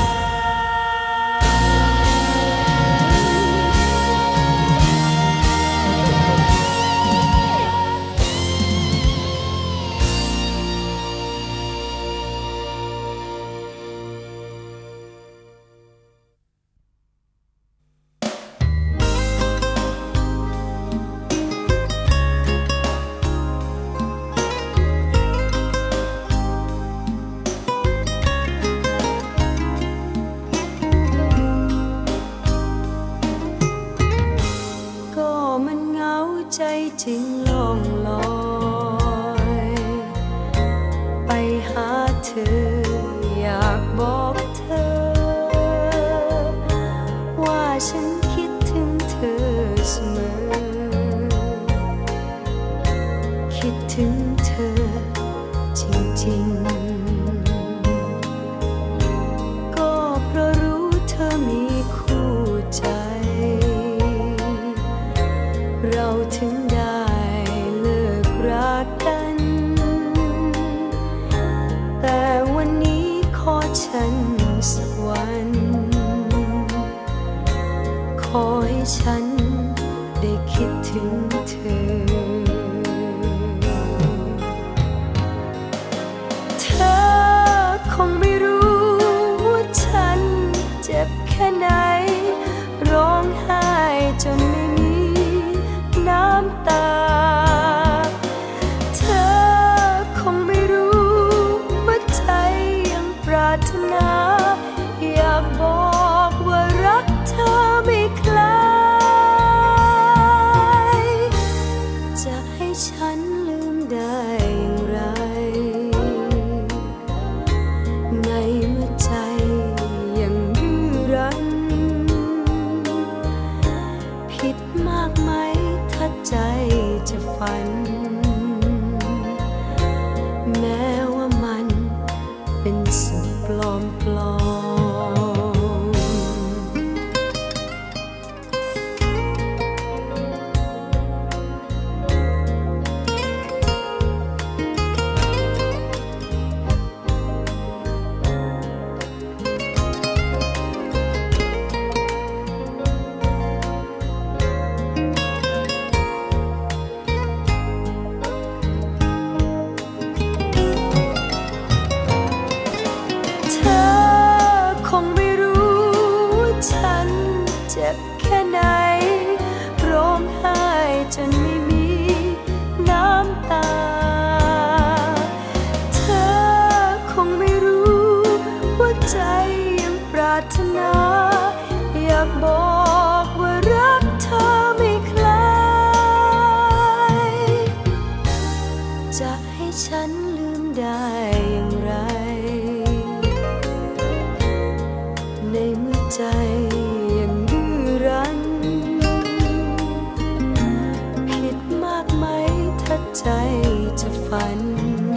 ก็มันเหงาใจจึงล่องลอยไปหาเธออยากบอกเธอว่าฉันคิดถึงเธอเสมอคิดถึงเธอจริงๆก็เพราะรู้เธอมีคู่ใจ เราถึงได้เลิกรักกัน แต่วันนี้ขอฉันสักวัน ขอให้ฉันได้คิดถึงเธอ เธอคงไม่รู้ว่าฉันเจ็บแค่ไหนร้องจะฝันแม้ว่ามันเป็นสุขปลอมปลอมเจ็บแค่ไหนร้องไห้จนไม่มีน้ำตาเธอคงไม่รู้ว่าใจยังปรารถนาอยากบอกว่ารักเธอไม่คลายจะให้ฉันลืมได้อย่างไรในเมื่อใจผิดมากไหมถ้าใจจะฝัน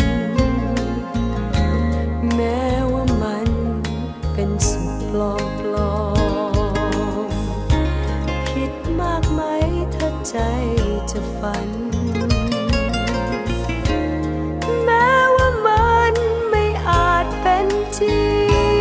แม้ว่ามันเป็นสุขปลอมปลอมผิดมากไหมถ้าใจจะฝันแม้ว่ามันไม่อาจเป็นจริง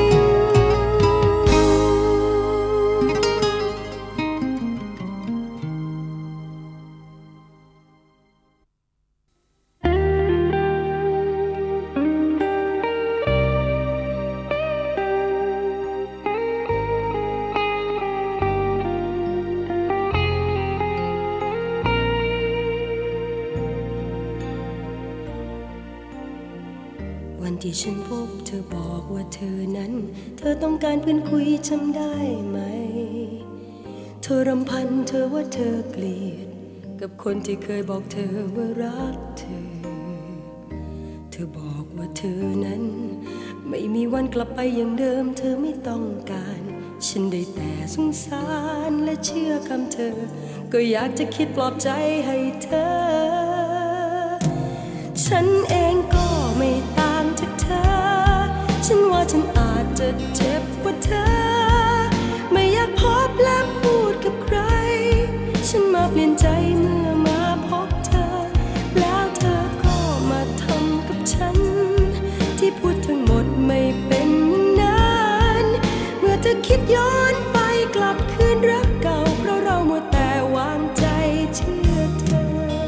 วันที่ฉันพบเธอบอกว่าเธอนั้นเธอต้องการเพื่อนคุยจำได้ไหมเธอรำพันเธอว่าเธอเกลียดกับคนที่เคยบอกเธอว่ารักเธอเธอบอกว่าเธอนั้นไม่มีวันกลับไปอย่างเดิมเธอไม่ต้องการฉันได้แต่สงสารและเชื่อคำเธอก็อยากจะคิดปลอบใจให้เธอฉันเองก็ไม่ต่างจากเธอฉันว่าฉันอาจจะเจ็บกว่าเธอไม่อยากพบและพูดกับใครฉันมาเปลี่ยนใจเมื่อมาพบเธอแล้วเธอก็มาทำกับฉันที่พูดทั้งหมดไม่เป็นอย่างนั้นเมื่อเธอคิดย้อนไปกลับคืนรักเก่าเพราะเรามัวแต่วางใจเชื่อเธอ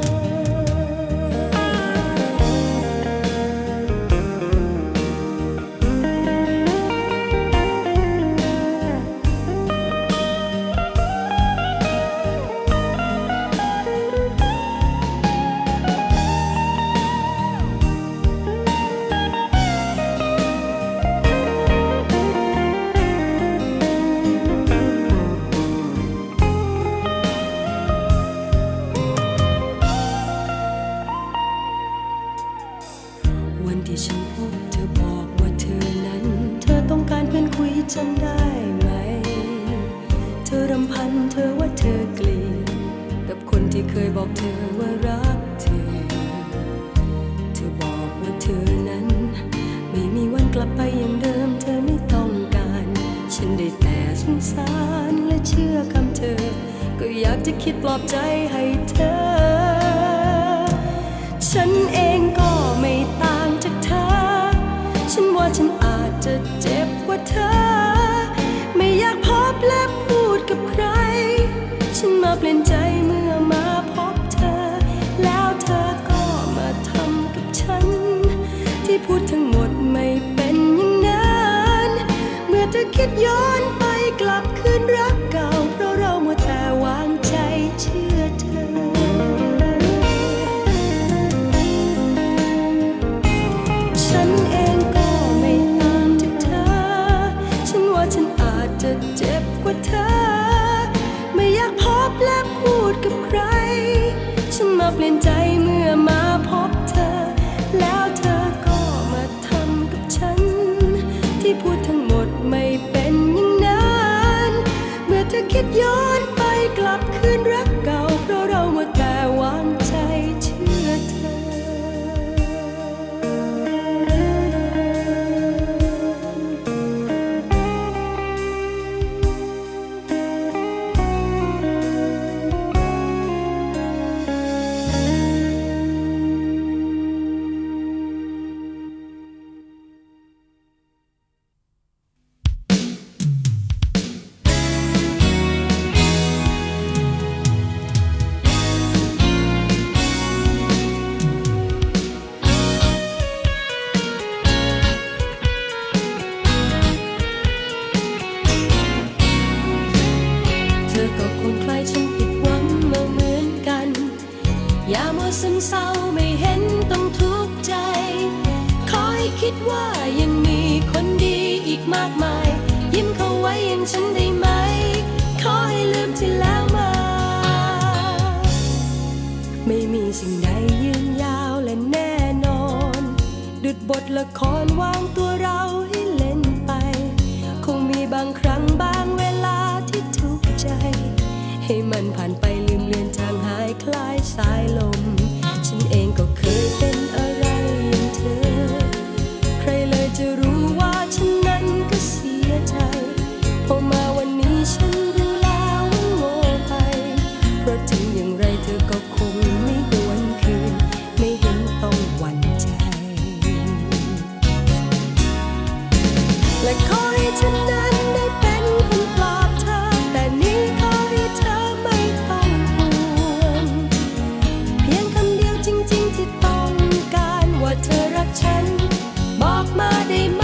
จำได้ไหมเธอรำพันเธอว่าเธอเกลียดกับคนที่เคยบอกเธอว่ารักเธอเธอบอกว่าเธอนั้นไม่มีวันกลับไปอย่างเดิมเธอไม่ต้องการฉันได้แต่สงสารและเชื่อคำเธอก็อยากจะคิดปลอบใจให้เธอฉันเองก็ไม่ต่างจากเธอฉันว่าฉันอาจจะเจ็บกว่าเธอไม่อยากพบและพูดกับใครฉันมาเปลี่ยนใจเมื่อมาพบเธอแล้วเธอก็มาทำกับฉันที่พูดทั้งหมดไม่เป็นอย่างนั้นเมื่อเธอคิดย้อนไปกลับคืนรักเก่าเพราะเรามัวแต่วางใจเชื่อเธอฉันเองก็ไม่ต่างจากเธอฉันว่าฉันอาจจะเจ็บกว่าเธอไม่อยากพบและพูดกับใครฉันมาเปลี่ยนใจเมื่อมาพบเธอแล้วเธอก็มาทำกับฉันที่พูดทั้งหมดไม่เป็นอย่างนั้นเมื่อเธอคิดย้อนไปกลับคืนรักเก่าเพราะเรามัวแต่วางใจเศร้าไม่เห็นต้องทุกข์ใจขอให้คิดว่ายังมีคนดีอีกมากมายยิ้มเข้าไว้อย่างฉันได้ไหมขอให้ลืมที่แล้วมาไม่มีสิ่งใดยืนยาวและแน่นอนดุจบทละครวางตัวเราให้เล่นไปคงมีบางครั้งบางเวลาที่ทุกข์ใจให้มันผ่านไปลืมเลือนจางหายคล้ายสายลมฉันเองก็เคยเป็นอะไรอย่างเธอใครเลยจะรู้ว่าฉันนั้นก็เสียใจพอมาวันนี้ฉันรู้แล้วว่าโง่ไปเพราะจริงอย่างไรเธอก็คงไม่หวนคืนไม่เห็นต้องหวั่นใจและขอให้ฉันนั้นได้เป็นคนปลอบเธอแต่นี้ขอให้เธอไม่ต้องห่วงเพียงคำเดียวจริงๆที่ต้องการว่าเธอรักฉันบอกมาได้ไหม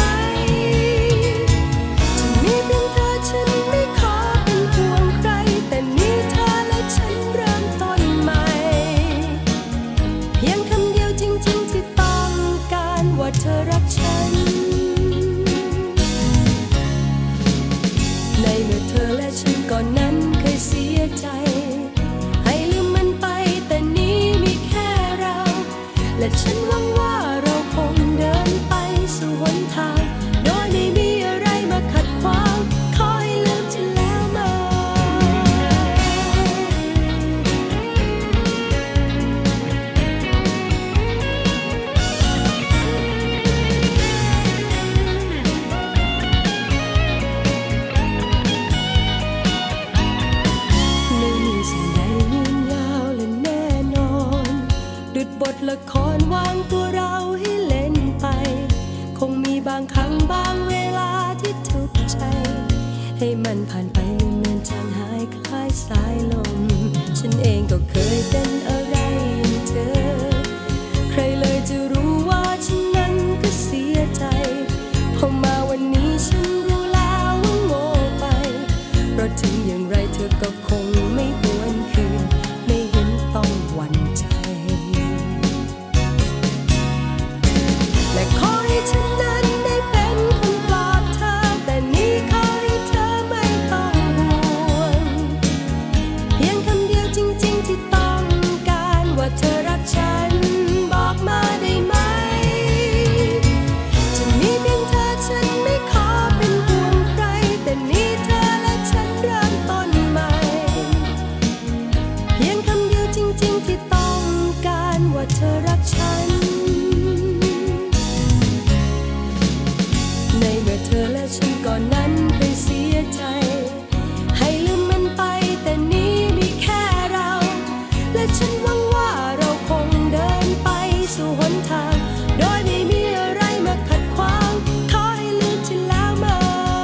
จะมีเพียงเธอฉันไม่ขอเป็นห่วงใครแต่นี้เธอและฉันเริ่มต้นใหม่เพียงคำเดียวจริงๆที่ต้องการว่าเธอรักฉันในเมื่อเธอและฉันก่อนนั้นเคยเสียใจให้ลืมมันไปแต่นี้มีแค่เราและฉันหวังว่าเราคงเดินไปสู่หนทางโดยไม่มีอะไรมาขัดขวางขอให้ลืมที่แล้วมาไม่มีสิ่งใดยืนยาวและแน่นอนดุจบทละครวางตัวเราให้เล่นไปคงมีบางครั้งบางเวลาที่ทุกข์ใจให้มันผ่านไปลืมเลือนจางหายคล้ายสายลมฉันเองก็เคยเป็นอะไรอย่างเธอใครเลยจะรู้ว่าฉันนั้นก็เสียใจพอมาวันนี้ฉันรู้แล้วว่าโง่ไปเพราะถึงอย่างไรเธอก็คงไม่หวนคืนไม่เห็นต้องหวั่นใจและขอให้ฉันนั้นได้เป็นคนปลอบเธอแต่นี้ขอให้เธอไม่ต้องห่วงเพียงคำเดียวจริงๆที่ต้องการว่าเธอรักฉันบอกมาได้ไหมจะมีเพียงเธอฉันไม่ขอเป็นห่วงใครแต่นี้เธอและฉันเริ่มต้นใหม่เพียงคำเดียวจริงๆที่ต้องการว่าเธอรักฉันในเมื่อเธอและฉันก่อนนั้นเคยเสียใจให้ลืมมันไปแต่นี้มีแค่เราและฉันหวังว่าเราคงเดินไปสู่หนทางโดยไม่มีอะไรมาขัดขวางขอให้ลืมที่แล้วมา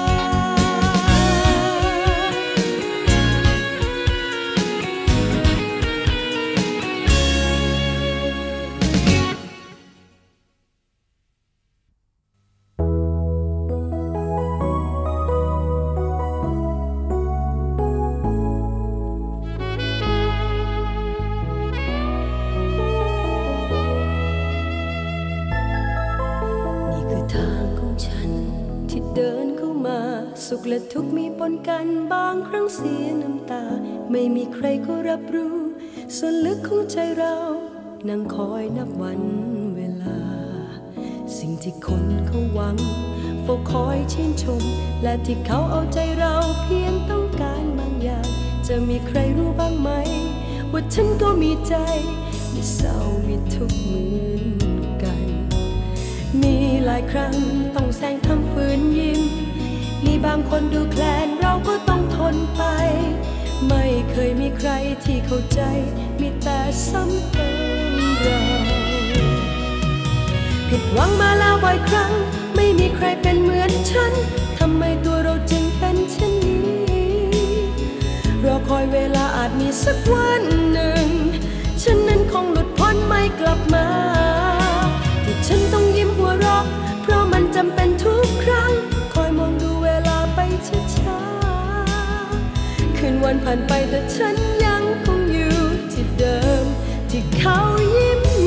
นี่คือทางของฉันที่เดินเข้ามาสุขและทุกข์มีปนกันบางครั้งเสียน้ำตาไม่มีใครเขารับรู้ส่วนลึกของใจเรานั่งคอยนับวันเวลาสิ่งที่คนเขาหวังเฝ้าคอยชื่นชมและที่เขาเอาใจเราเพียงต้องการบางอย่างจะมีใครรู้บ้างไหมว่าฉันก็มีใจมีเศร้ามีทุกข์เหมือนกันมีหลายครั้งต้องแสงทำฝืนยิ้มมีบางคนดูแคลนเราก็ต้องทนไปไม่เคยมีใครที่เข้าใจมีแต่ซ้ำเติมเราผิดหวังมาแล้วบ่อยครั้งไม่มีใครเป็นเหมือนฉันทำไมตัวเราจึงเป็นเช่นนี้รอคอยเวลาอาจมีสักวันหนึ่งฉันนั้นคงหลุดพ้นไม่กลับมาที่ฉันต้องยิ้มหัวเราะเพราะมันจำเป็นทุกครั้งคอยมองดูเวลาไปช้าๆคืนวันผ่านไปแต่ฉันยังคงอยู่ที่เดิมที่เขายิ้ม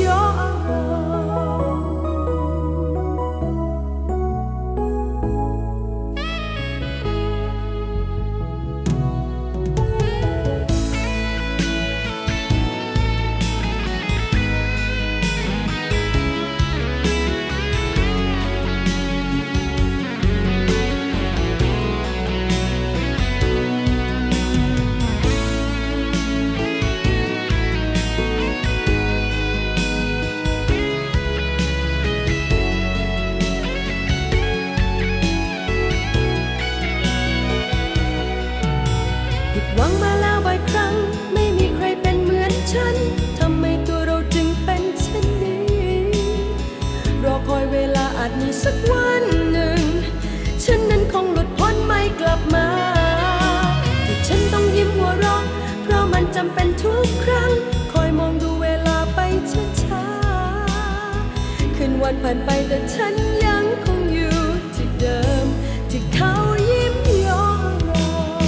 วันผ่านไปแต่ฉันยังคงอยู่ที่เดิมที่เขายิ้มย่อเรา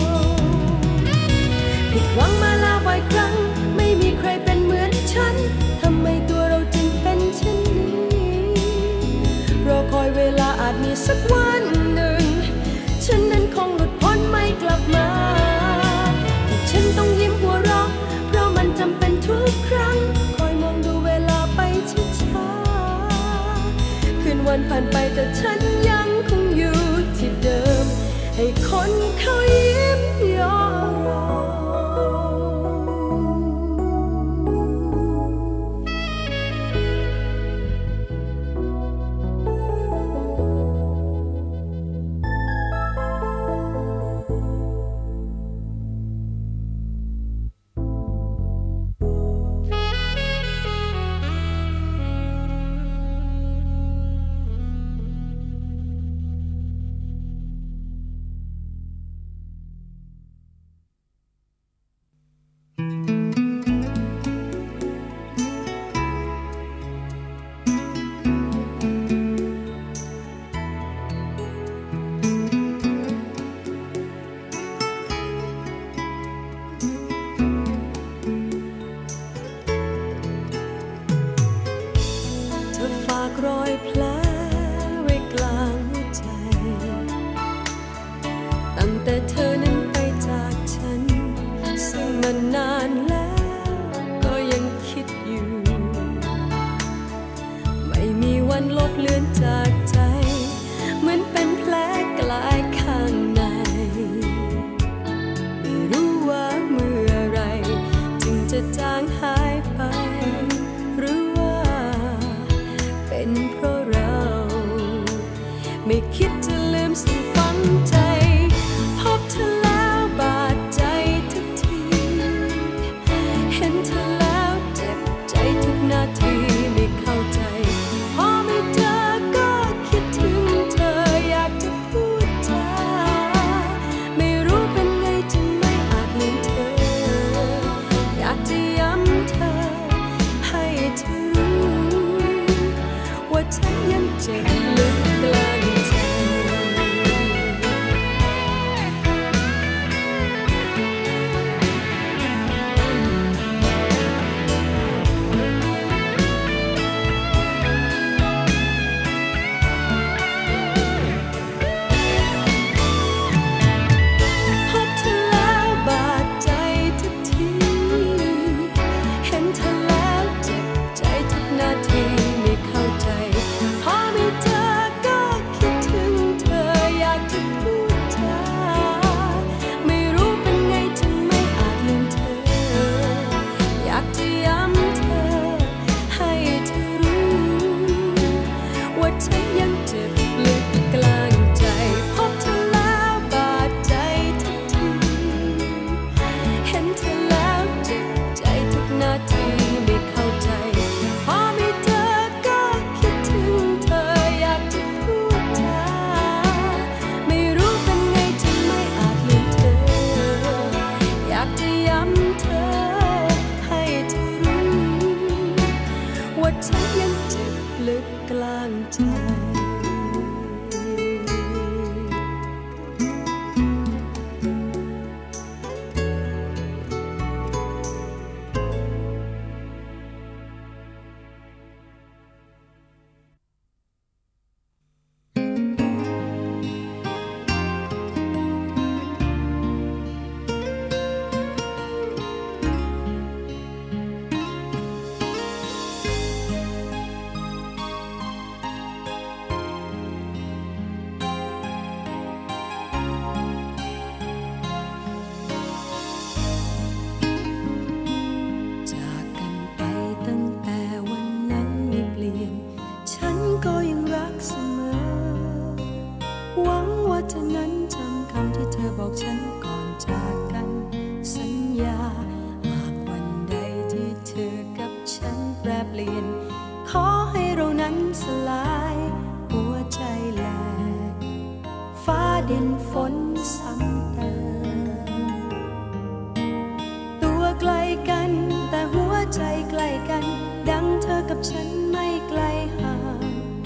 ผิดหวังมาแล้วบ่อยครั้งไม่มีใครเป็นเหมือนฉันทำไมตัวเราจึงเป็นเช่นนี้รอคอยเวลาอาจมีสักวันหนึ่งฉันนั้นคงหลุดพ้นไม่กลับมาแต่ฉันต้องยิ้มหัวเราะเพราะมันจำเป็นทุกครั้งคอยมองดูเวลาไปช้าๆคืนวันผ่านไปแต่ฉันยังคงอยู่ที่เดิมให้คนเขายิ้มย่อเรารอยแผลไว้กลางหัวใจตั้งแต่เธอนั้นไปจากฉันซึ่งมันนานแล้วก็ยังคิดอยู่ไม่มีวันลบเลือนจากใจเหมือนเป็นแผลกลายข้างในไม่รู้ว่าเมื่อไรจึงจะจางหายไปหรือเป็นเพราะเราไม่คิดจะลืมสิ่งฝังใจพบเธอแล้วบาดใจทุกทีเห็นเธอแล้วเจ็บใจทุกนาทีไม่เข้าใจพอไม่เจอก็คิดถึงเธออยากจะพูดจาไม่รู้เป็นไงจึงไม่อาจลืมเธออยากจะย้ำเธอให้เธอว่าฉันยังเจ็บลึกกลางใจพบเธอแล้วบาดใจทุกทีเห็นเธอแล้วเจ็บใจทุกนาทีไม่เข้าใจพอไม่เจอก็คิดถึงเธออยากจะพูดจาไม่รู้เป็นไงจึงไม่อาจลืมเธออยากจะย้ำเธอให้เธอรู้ว่าฉันยังเจ็บลึกกลางใจพบเธอแล้วบาดใจทุกทีเห็นเธอแล้วเจ็บใจทุกนาทีไม่เข้าใจพอไม่เจอก็คิดถึงเธออยากจะพูดจาไม่รู้เป็นไงจึงไม่อาจลืมเธออยากจะย้ำเธอให้เธอรู้ว่าฉันยังเจ็บลึกกลางใจจากกันไปตั้งแต่วันนั้นไม่เปลี่ยนฉันก็ยังรักเสมอหวังว่าเธอนั้นจำคำที่เธอบอกฉันก่อนจากกันสัญญาหากวันใดที่เธอกับฉันแปรเปลี่ยนขอให้เรานั้นสลายหัวใจแหลกฟ้าดินฝนซ้ำเติมตัวไกลกันแต่หัวใจใกล้กันดังเธอกับฉันไม่ไกลห่าง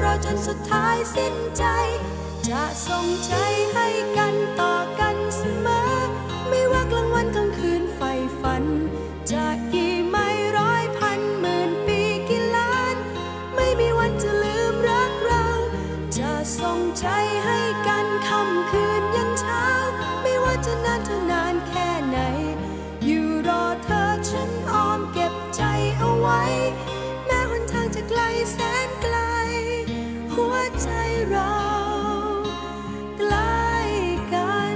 อจนสุดท้ายสิ้นใจจะส่งใจให้กันต่อกันเสมอไม่ว่ากลางวันกลางคืนใฝ่ฝันจะกี่ไม่ร้อยพันหมื่นปีกี่ล้านไม่มีวันจะลืมรักเราจะส่งใจให้กันค่ำคืนยันเช้าไม่ว่าจะนานเท่านานแค่ไหนอยู่รอเธอฉันอ้อมเก็บใจเอาไว้แม้หนทางจะไกลแสนไกลหัวใจเราใกล้กัน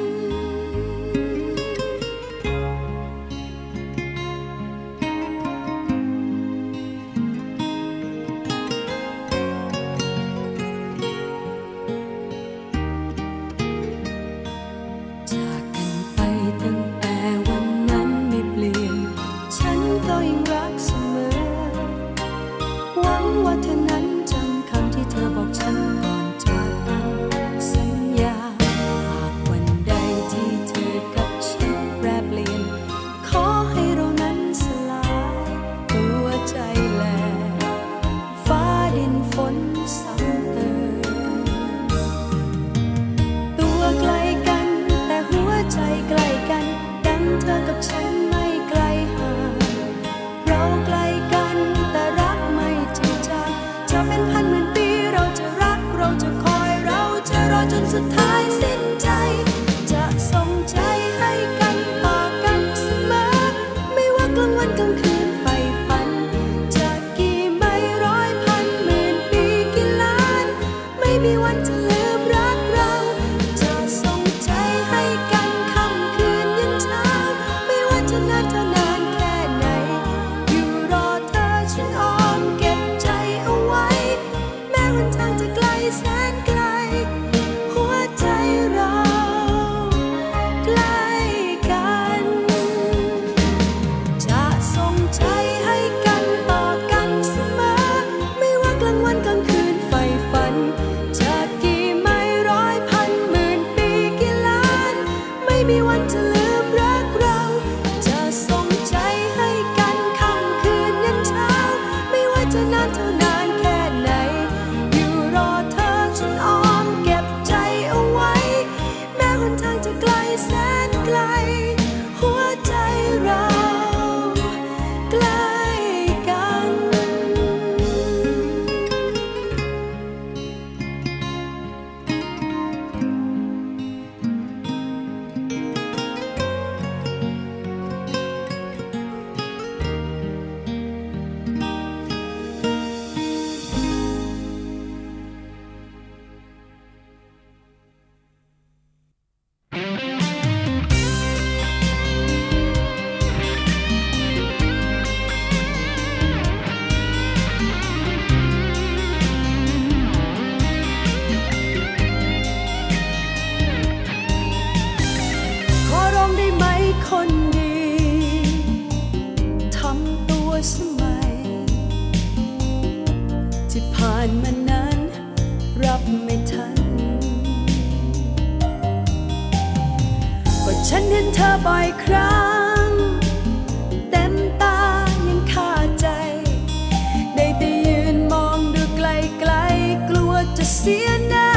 จากกันไปตั้งแต่วันนั้นไม่เปลี่ยนฉันก็ยังรักเสมอหวังว่าเธอนั้นจำคำที่เธอบอกฉันก่อนจากกันสัญญาหากวันใดที่เธอกับฉันแปรเปลี่ยนขอให้เรานั้นสลายหัวใจแหลกฟ้าดินฝนซ้ำเติมตัวไกลกันแต่หัวใจใกล้กันดังเธอกับฉันไม่ไกลห่างเราไกลกันแต่รักไม่จืดจางจะเป็นพันหมื่นปีเราจะรักเราจะคอยเราจะรอจนสุดท้ายสิ้นใจจะส่งใจให้กันต่อกันเสมอไม่ว่ากลางวันกลางคืนใฝ่ฝันจะกี่ไม่ร้อยพันหมื่นปีกี่ล้านไม่มีวันจะลืมรักเราจะส่งใจให้กันค่ำคืนยันเช้าไม่ว่าจะนานเท่านานแค่ไหนอยู่รอเธอฉันอ้อมเก็บใจเอาไว้แม้หนทางจะไกลแสนไกลหัวใจเราใกล้กันจะส่งใจให้กันต่อกันเสมอไม่ว่ากลางวันกลางคืนใฝ่ฝันจะกี่ไม่ร้อยพันหมื่นปีกี่ล้านไม่มีวันจะลืมรักเราจะส่งใจให้กันค่ำคืนยันเช้าไม่ว่าจะนานเท่านานแค่ไหนอยู่รอเธอฉันอ้อมเก็บใจเอาไว้แม้หนทางจะไกลแสนไกลหัวใจเราใกล้กัน ขอร้องได้ไหมคนดีทำตัวสมัยที่ผ่านมานั้นรับไม่ทันก็ฉันเห็นเธอบ่อยครั้งเต็มตายังคาใจได้แต่ยืนมองดูไกลๆกลัวจะเสียหน้า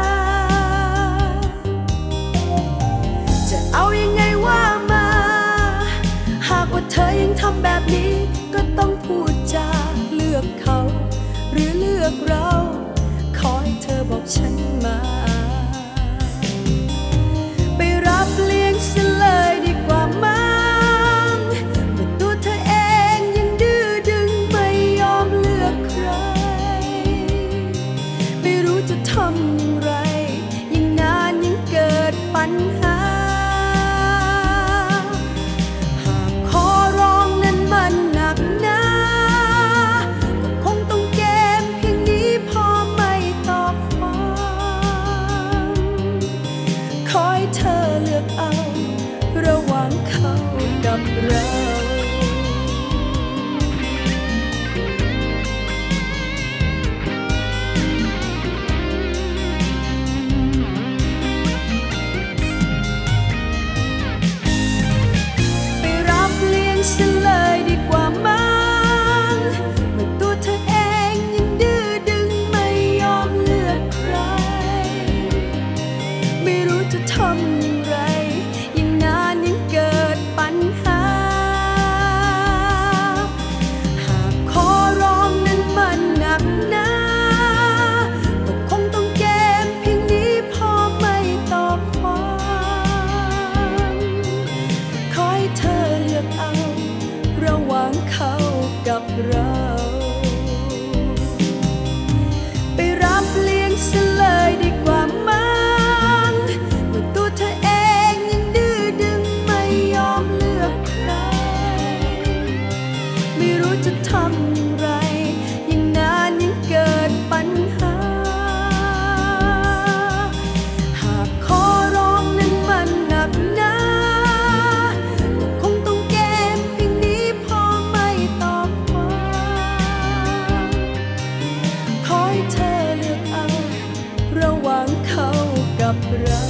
จะเอายังไงว่ามาหากว่าเธอยังทำแบบนี้ก็ต้องพูดจาเลือกเขาหรือเลือกเราขอให้เธอบอกฉันมาไปรับเลี้ยงเสียเลยดีกว่าไหมกับเรา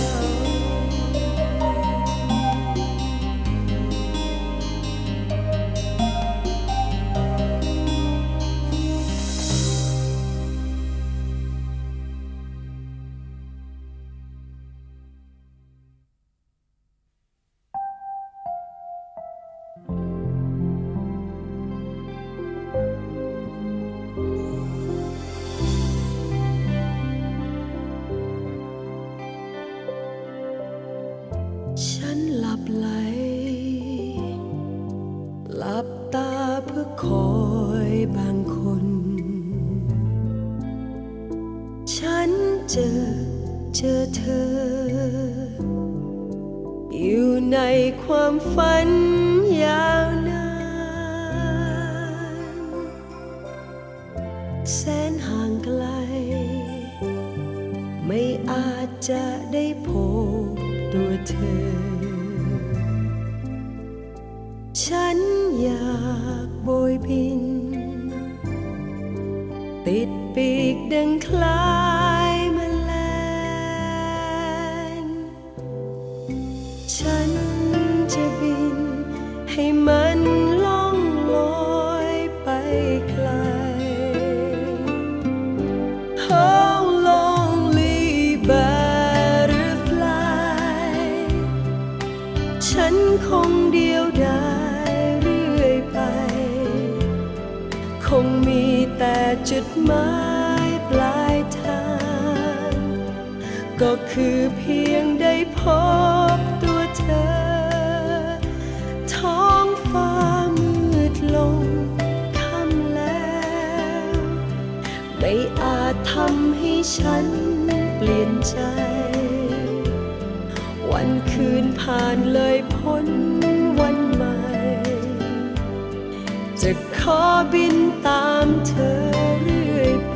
ฉันหลับไหลหลับตาเพื่อคอยบางคนฉันเจอเจอเธออยู่ในความฝันยาวนานแสนห่างไกลไม่อาจจะได้พบตัวเธอฉันอยากโบยบินติดปีกดังคล้ายแมลงฉันจะบินให้มันล่องลอยไปไกล How lonely butterfly ฉันคงเดียวดายเรื่อยไปคงมีแต่จุดหมายปลายทางก็คือเพียงได้พบตัวเธอท้องฟ้ามืดลงค่ำแล้วไม่อาจทำให้ฉันเปลี่ยนใจวันคืนผ่านเลยพ้นวันใหม่จะขอบินตามเธอเรื่อยไป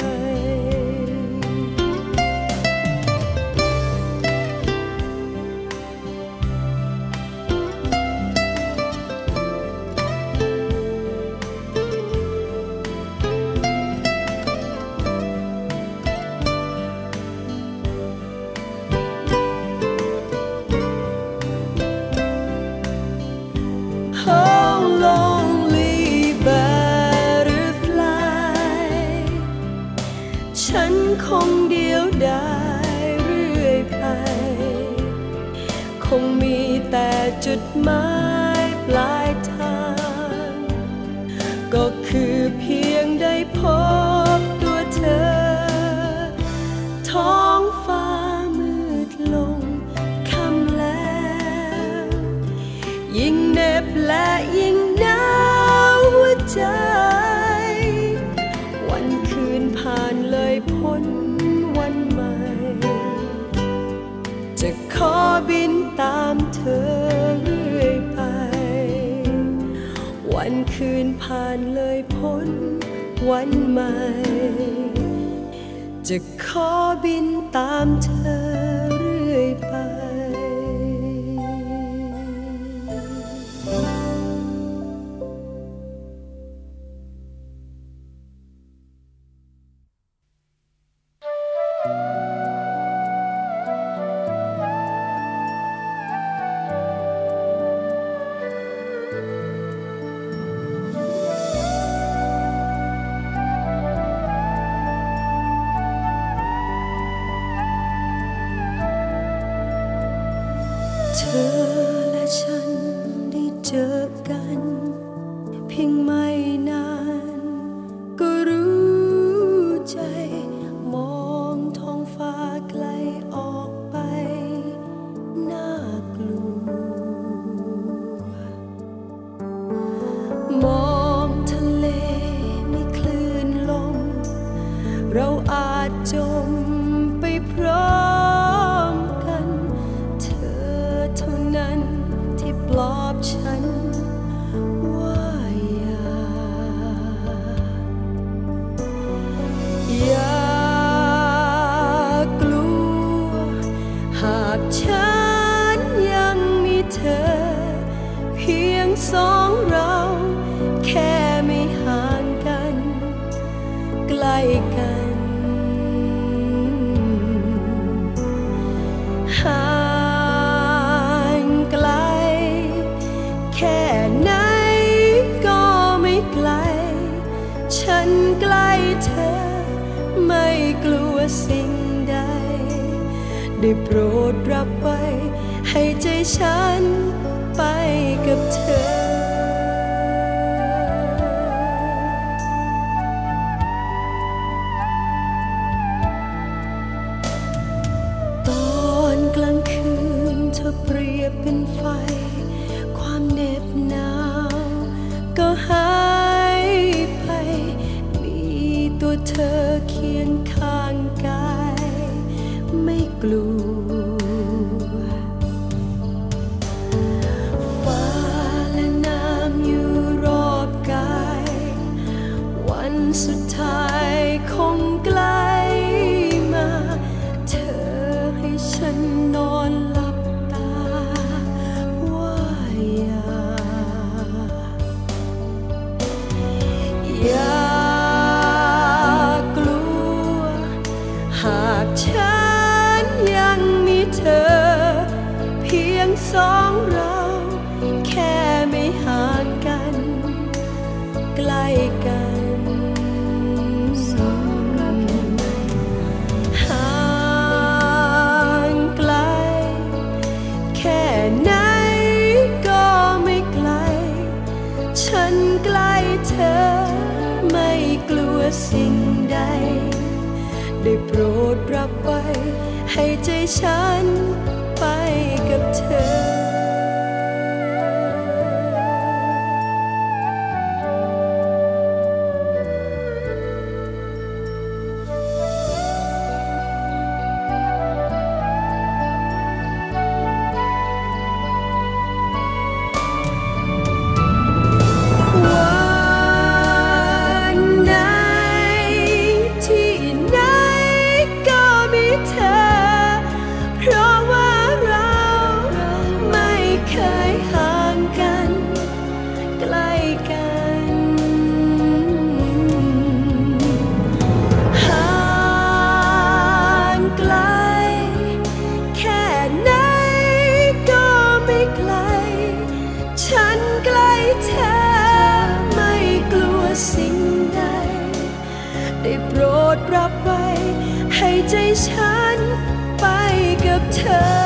How lonely butterfly ฉันคงเดียวดายเรื่อยไปคงมีแต่จุดหมายปลายทางก็คือเพียงได้พบตัวเธอท้องฟ้ามืดลงค่ำแล้วยิ่งเหน็บและยิ่งหนาวหัวใจวันคืนผ่านเลยพ้นวันใหม่จะขอบินตามเธอเรื่อยไปวันคืนผ่านเลยพ้นวันใหม่จะขอบินตามเธอเรื่อยไปเธอและฉันได้เจอกันเพียงไม่นานก็รู้ใจมองท้องฟ้าไกลออกไปน่ากลัวมองทะเลมีคลื่นลมเราอาจจมไปพร้อมกันเธอเท่านั้นได้โปรดรับไว้ให้ใจฉันไปกับเธอตอนกลางคืนเธอเปรียบเป็นไฟความเหน็บหนาวก็หายไปมีตัวเธอเคียงข้างกายไม่กลัวฟ้าและน้ำอยู่รอบกายวันสุดท้ายคงใกล้มาเธอให้ฉันนอนหลับตาว่าอย่าอย่ากลัวหากฉันยังมีเธอเพียงสองเราแค่ไม่ห่างกันใกล้กันห่างไกลแค่ไหนก็ไม่ไกลฉันใกล้เธอไม่กลัวสิ่งใดได้โปรดรับไว้ให้ใจฉันไปกับเธอวันไหนที่ไหนก็มีเธอเพราะว่าเราไม่เคยห่างกันใกล้กันห่างไกลแค่ไหนก็ไม่ไกลฉันใกล้เธอไม่กลัวสิ่งใดได้โปรดรับไว้ให้ใจฉันไปกับเธอ